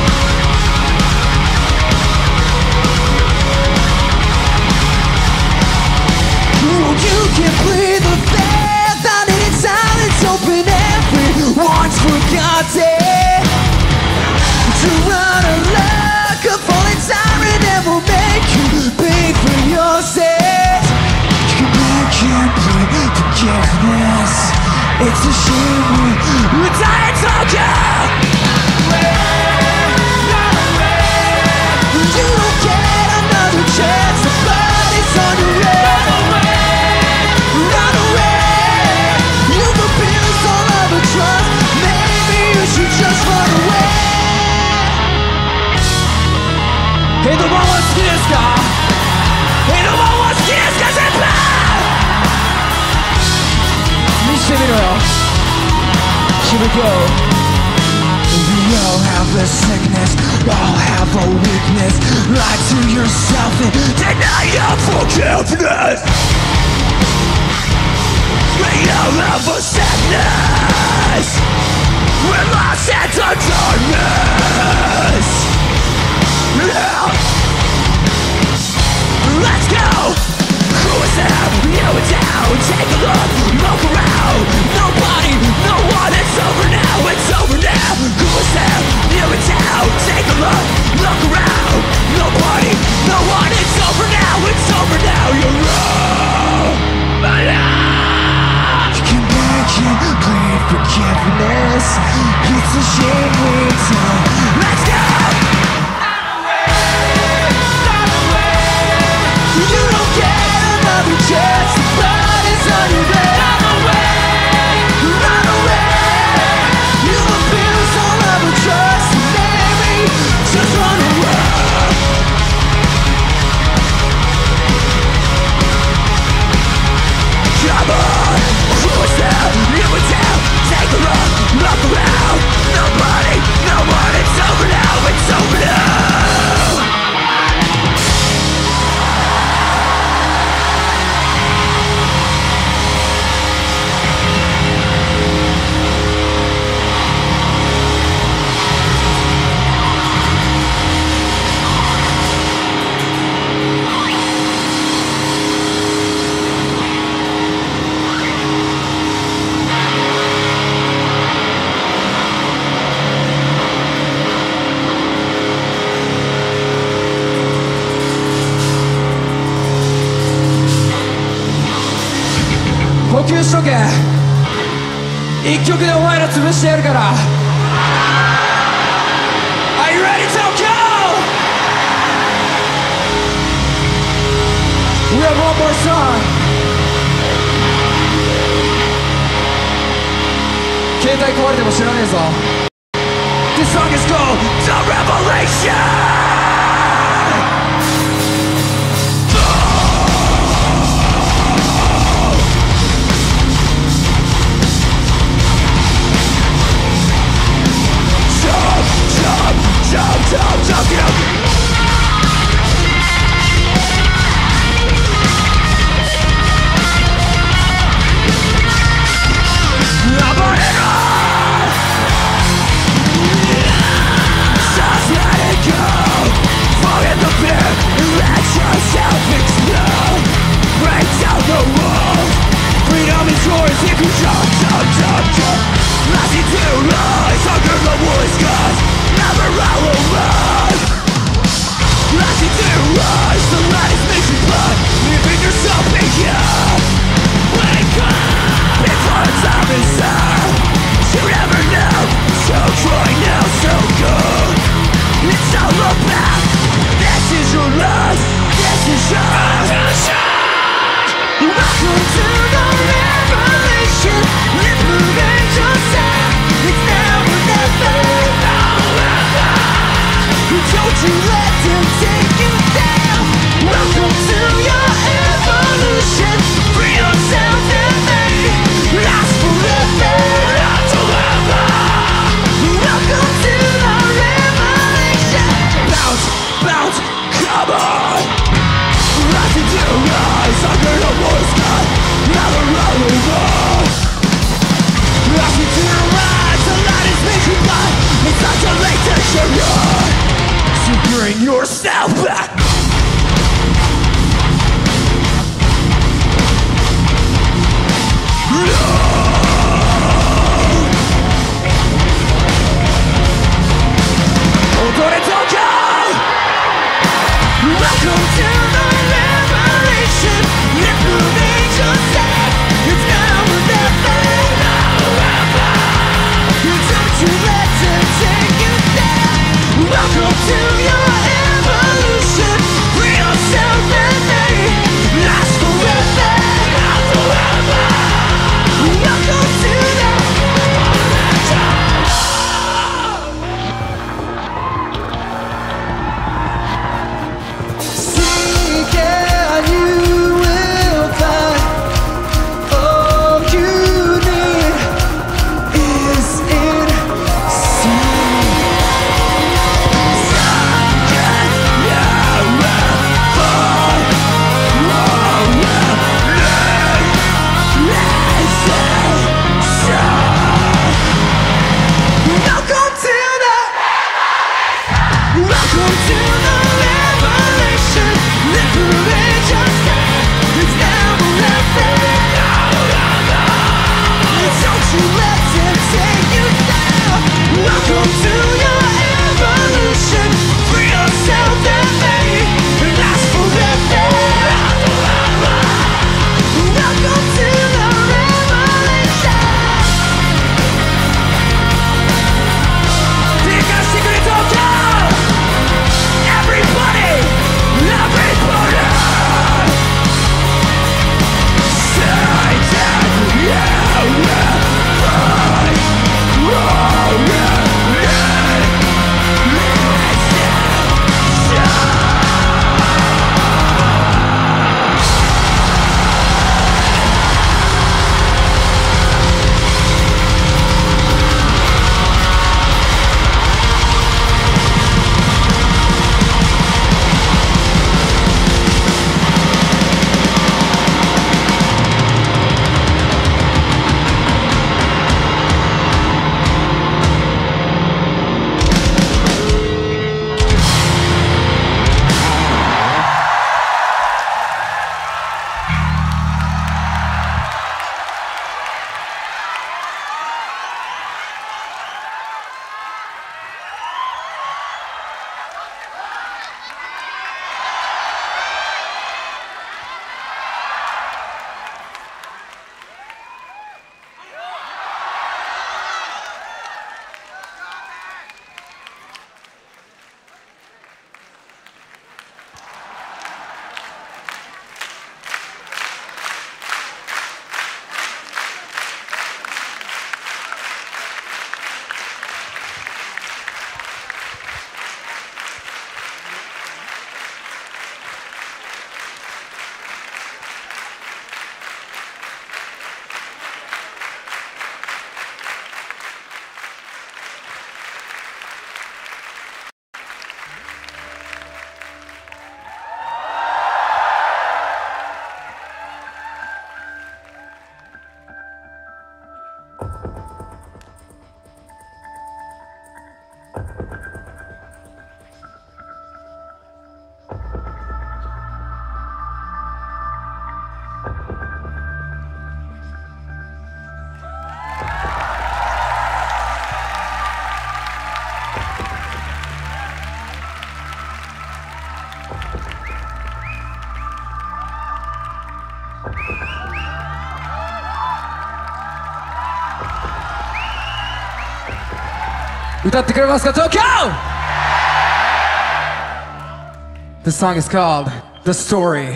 Oh, you can plead the faith that in silence open everyone's forgotten. To run a luck, a falling siren, and will make you pay for your sins. You can make can't bring forgiveness. It's a shame we die in Tokyo. You don't get another chance. The blood is on your head. Run away. You've abused all of the trust. Maybe you should just run away. ヘドバンは好きですか？ヘドバンは好きですか先輩？見せてみろよ。Here we go. We all have a sickness, all have a weakness. Lie to yourself and deny your forgiveness. We all have a sickness. We're lost into darkness. Yeah. Let's go! Who is there? You and down. Take a look, look around. Nobody, no one, it's over now, it's over now. Who is there? You and down. Take a look, look around. Nobody, no one, it's over now, it's over now. You're wrong. You can beg and plead forgiveness. It's a shame we don't. Let's go! You don't get another chance. The blood is on your head. Run away, run away. You abuse all of the trust. Maybe just run away. Come on, who is there? You and down. Take a look, look around. Nobody, no one. It's over now, it's over now.呼吸しとけ。一曲でお前ら潰してやるから。 Are you ready, Tokyo? We have one more song. 携帯壊れても知らねえぞ。 This song is called The Revelation. Jump, jump, jump, jump. I'm on it all. Just let it go. Forget the fear. Let yourself explode. Break down the walls. Freedom is yours if you jump, jump, jump, jump. Lasting two lies under the woolly skies. Never all alone. Lasting two lies. The light is mixing blood. Leaving yourself behind. Wake up before time is up. You never know. So try now, so good. It's all about. This is your life. This is yours. Welcome to the revelation. Live moving yourself. It's now or never. Don't you let them take you down. Welcome to your evolution. Free yourself and make last forever. Last forever. Welcome to the revelation. Bounce, bounce, come on. Rising to rise under the blue sky. Never roll over. Rising to rise, the light is making blind. It's not too late to show you. Bring yourself back. Odore Tokyo! Welcome to the revelation. Live moving yourself. 歌ってくれますか、東京! The song is called The Story.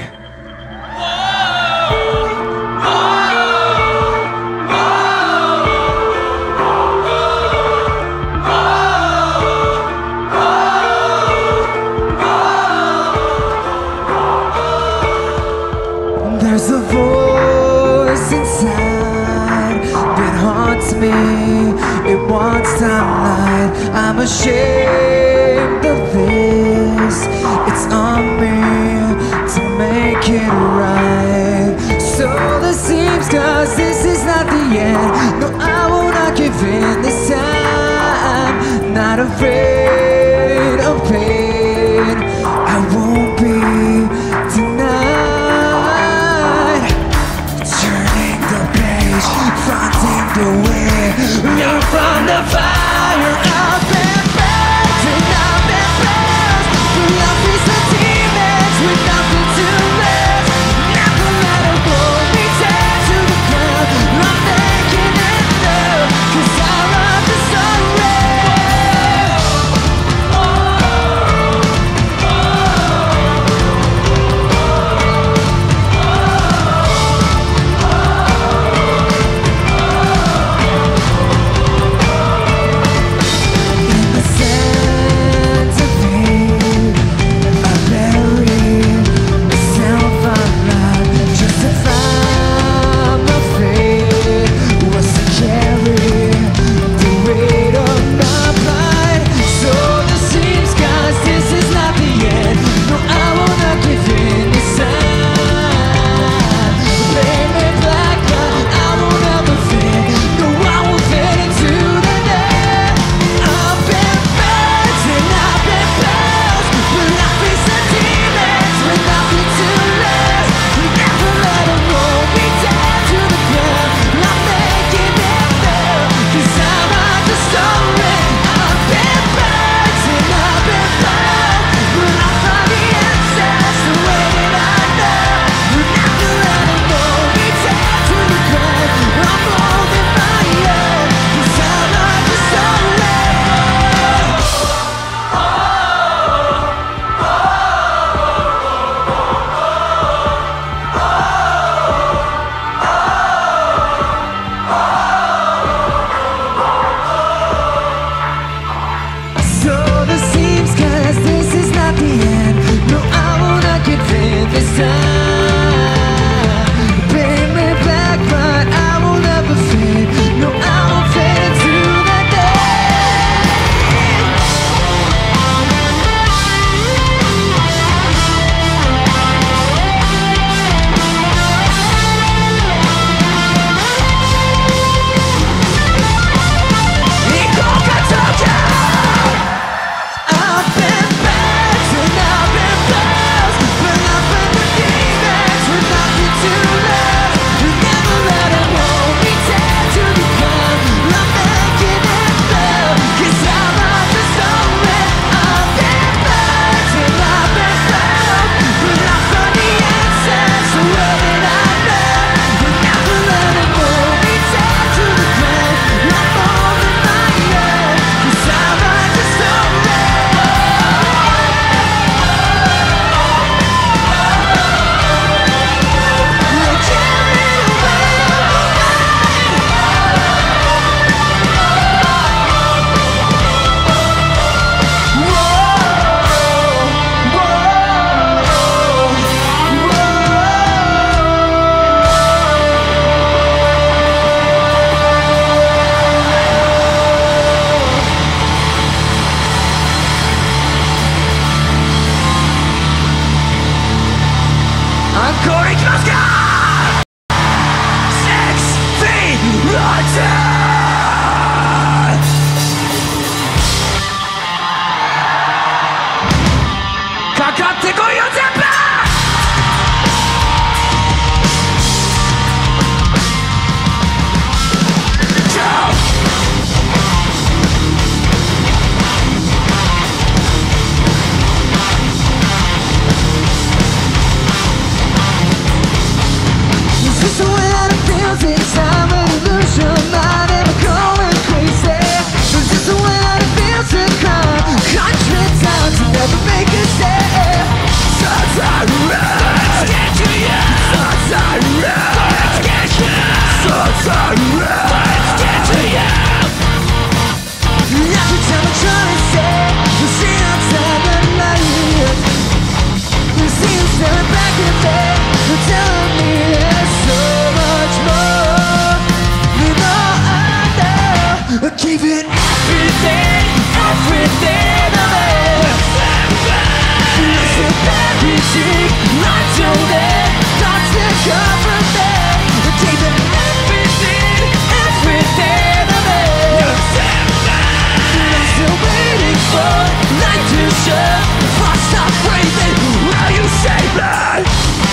There's a voice inside that haunts me. It wants time night. I'm ashamed of this. It's on me to make it right. So this seems, cause this is not the end. No, I will not give in this time. Not afraid of pain. I won't be denied. Turning the page, finding the way. Run from the fire. I've been burned and I've been blessed. The love is the demons with nothing to lose. Never let her go, me down to the ground. I'm making it through, cause I love the story. everything of it. Lost in everything until then, thoughts that come from there. I gave it everything, everything of it. I'm still waiting for light to show. If I stop breathing, will you save me?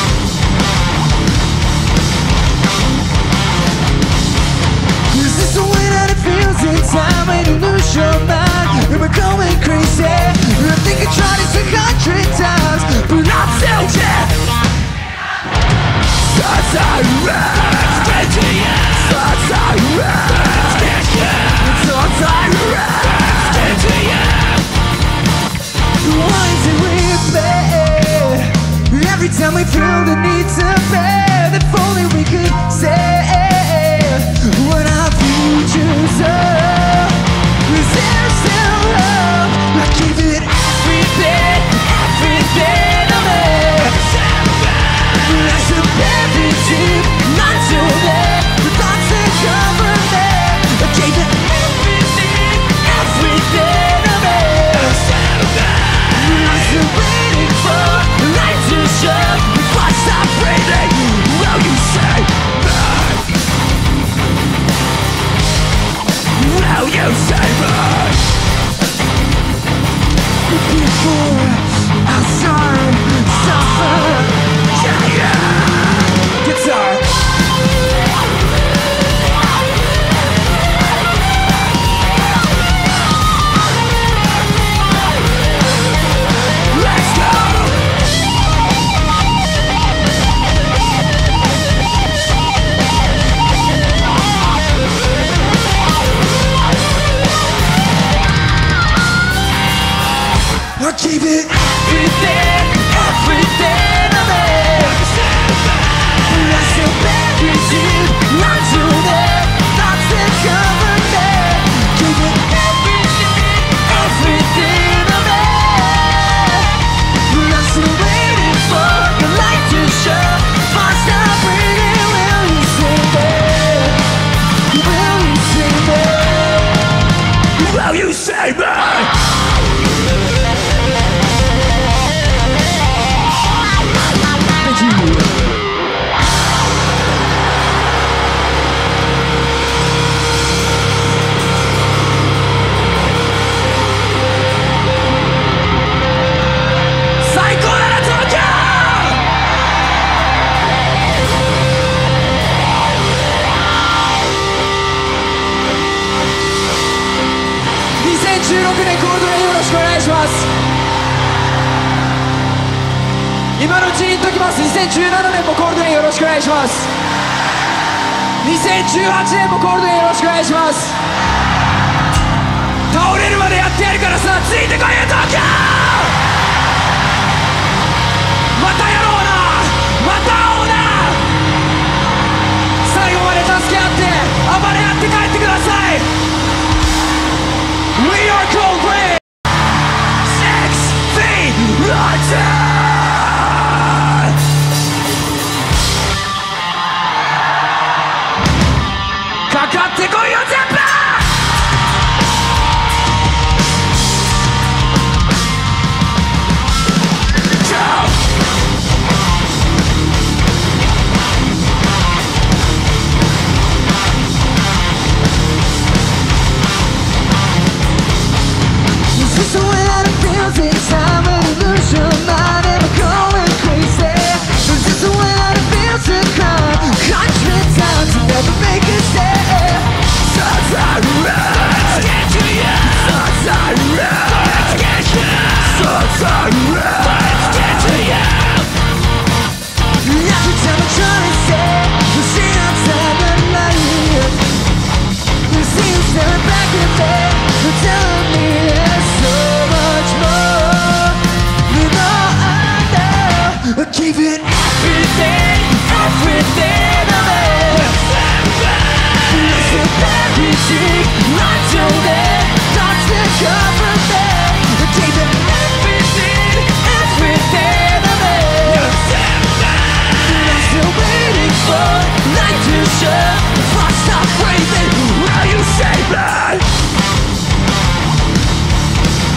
Is this the way that it feels in time when you lose your mind? Am I going crazy? I think I tried this a hundred times, but I'm still dead. Thoughts I read, straight to you. Thoughts I read, thoughts I read, straight to you. Why is it replay? Every time we feel the need to pay, if only we could say what our futures are. Is there still hope? I give it everything, everything of it. I took everything, not to there. The thoughts that come from there. I gave it everything, everything of it. I'm still waiting for the light to show. If I stop breathing, will you save me? Will you save me? Before I start suffer, yeah, yeah. Guitar. Let's go. I gave it everything, everything of it. I still bury deep onto there. Thoughts that cover there. Gave it everything, everything of it. I'm still waiting for the light to show. If I stop breathing, will you save me? Will you save me? Will you save me?にせんじゅうろくねんコールドレインよろしくお願いします。今のうちに言っときます。にせんじゅうななねんもコールドレインよろしくお願いします。にせんじゅうはちねんもコールドレインよろしくお願いします。倒れるまでやってやるからさ、ついてこいよ東京。またやろうな、また会おうな。最後まで助け合って暴れ合って帰ってください。We are Coldplay! Six feet under! かかってこいよ全部！This is the way that it feels inside when you lose your mind and I'm going crazy. This is the way that it feels to cry hundred times and never make a step. Thoughts I read, let's get to you. Thoughts I read, let's get to you. Thoughts I read, let's get to you. Every time I try to say the shit outside the light, you see you staring back at me, you're telling me there's so much more than all I know. I gave it everything, everything of it. Lost in everything until then, thoughts that come from there. I gave it everything, everything of it. I'm still waiting for light to show. If I stop breathing, will you save me?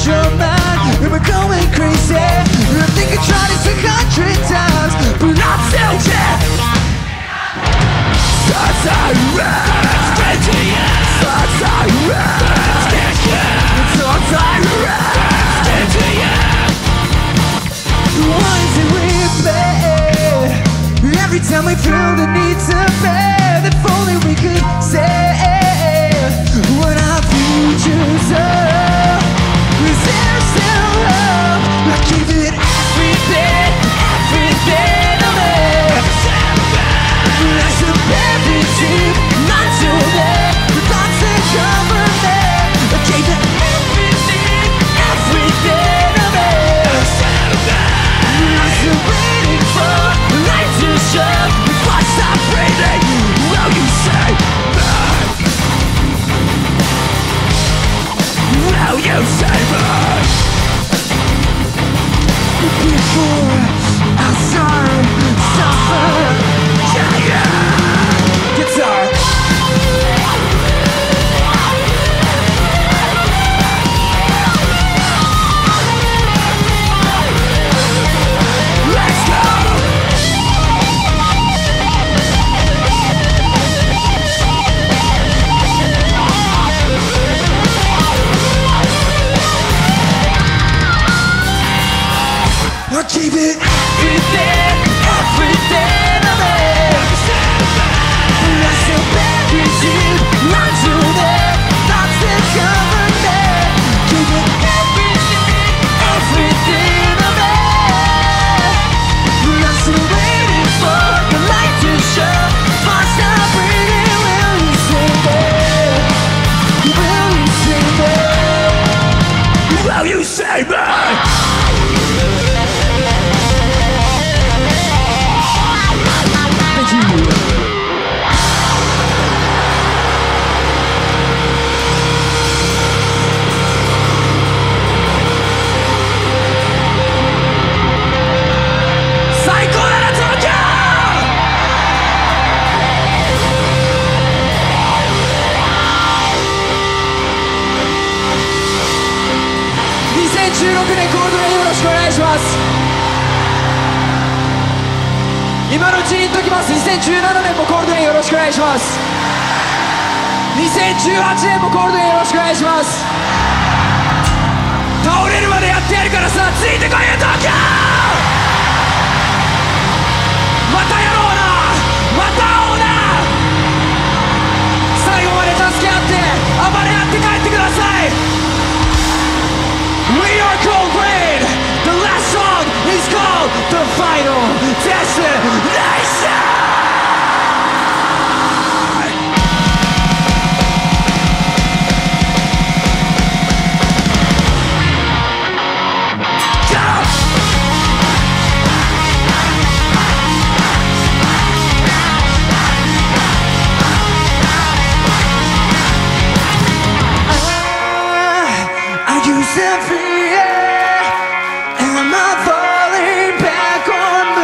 lose your mind. Am I going crazy? I think I tried this a hundred times, but I'm still here. Thoughts I rest, straight to you. Thoughts I rest, straight to you. Thoughts I rest, straight to you. Why is it with me? Every time we feel the need to bear, if only we could say what our futures are. Is there still hope? I give it everything, everything of me. I should bury deep, not to let the thoughts that cover me. I gave it everything, everything of me. I'm still waiting for the light to show. If I stop breathing, will you save me? Will you save me? Before I start suffer. Yeah, yeah. Guitar. Let's go. I give it everything, everything of me. I still bury deep, not to the thoughts that cover me. Give it everything, everything of me. I'm still waiting for the light to show. If I stop breathing, will you save me? Will you save me? Will you save me?にせんじゅうろくねんコールドレインよろしくお願いします。今のうちに言っときます。にせんじゅうななねんもコールドレインよろしくお願いします。にせんじゅうはちねんもコールドレインよろしくお願いします。倒れるまでやってやるからさ、ついてこいよ東京。またやろうな、また会おうな。最後まで助け合って暴れ合って帰ってください。We are Cold Rain. The last song is called The Final Destination. I, I use every Am I falling back on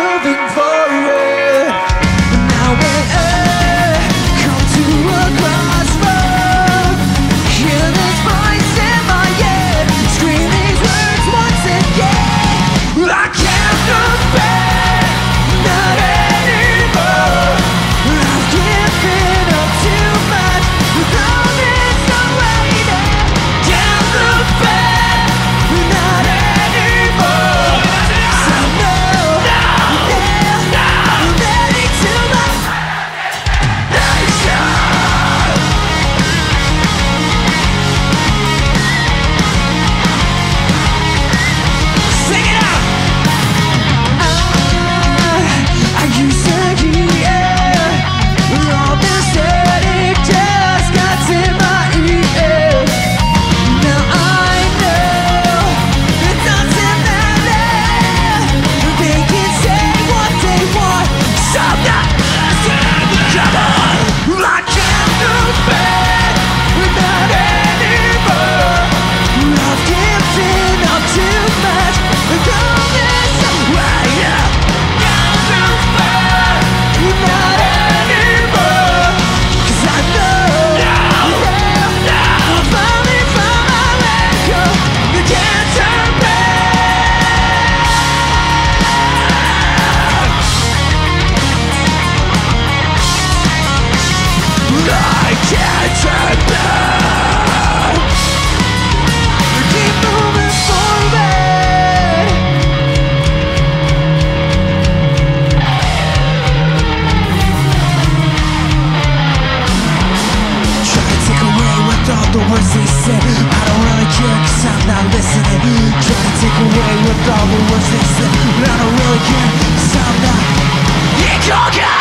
said I don't really care cause I'm not listening. Trying to take away with all the words they said, but I don't really care cause I'm not. You can't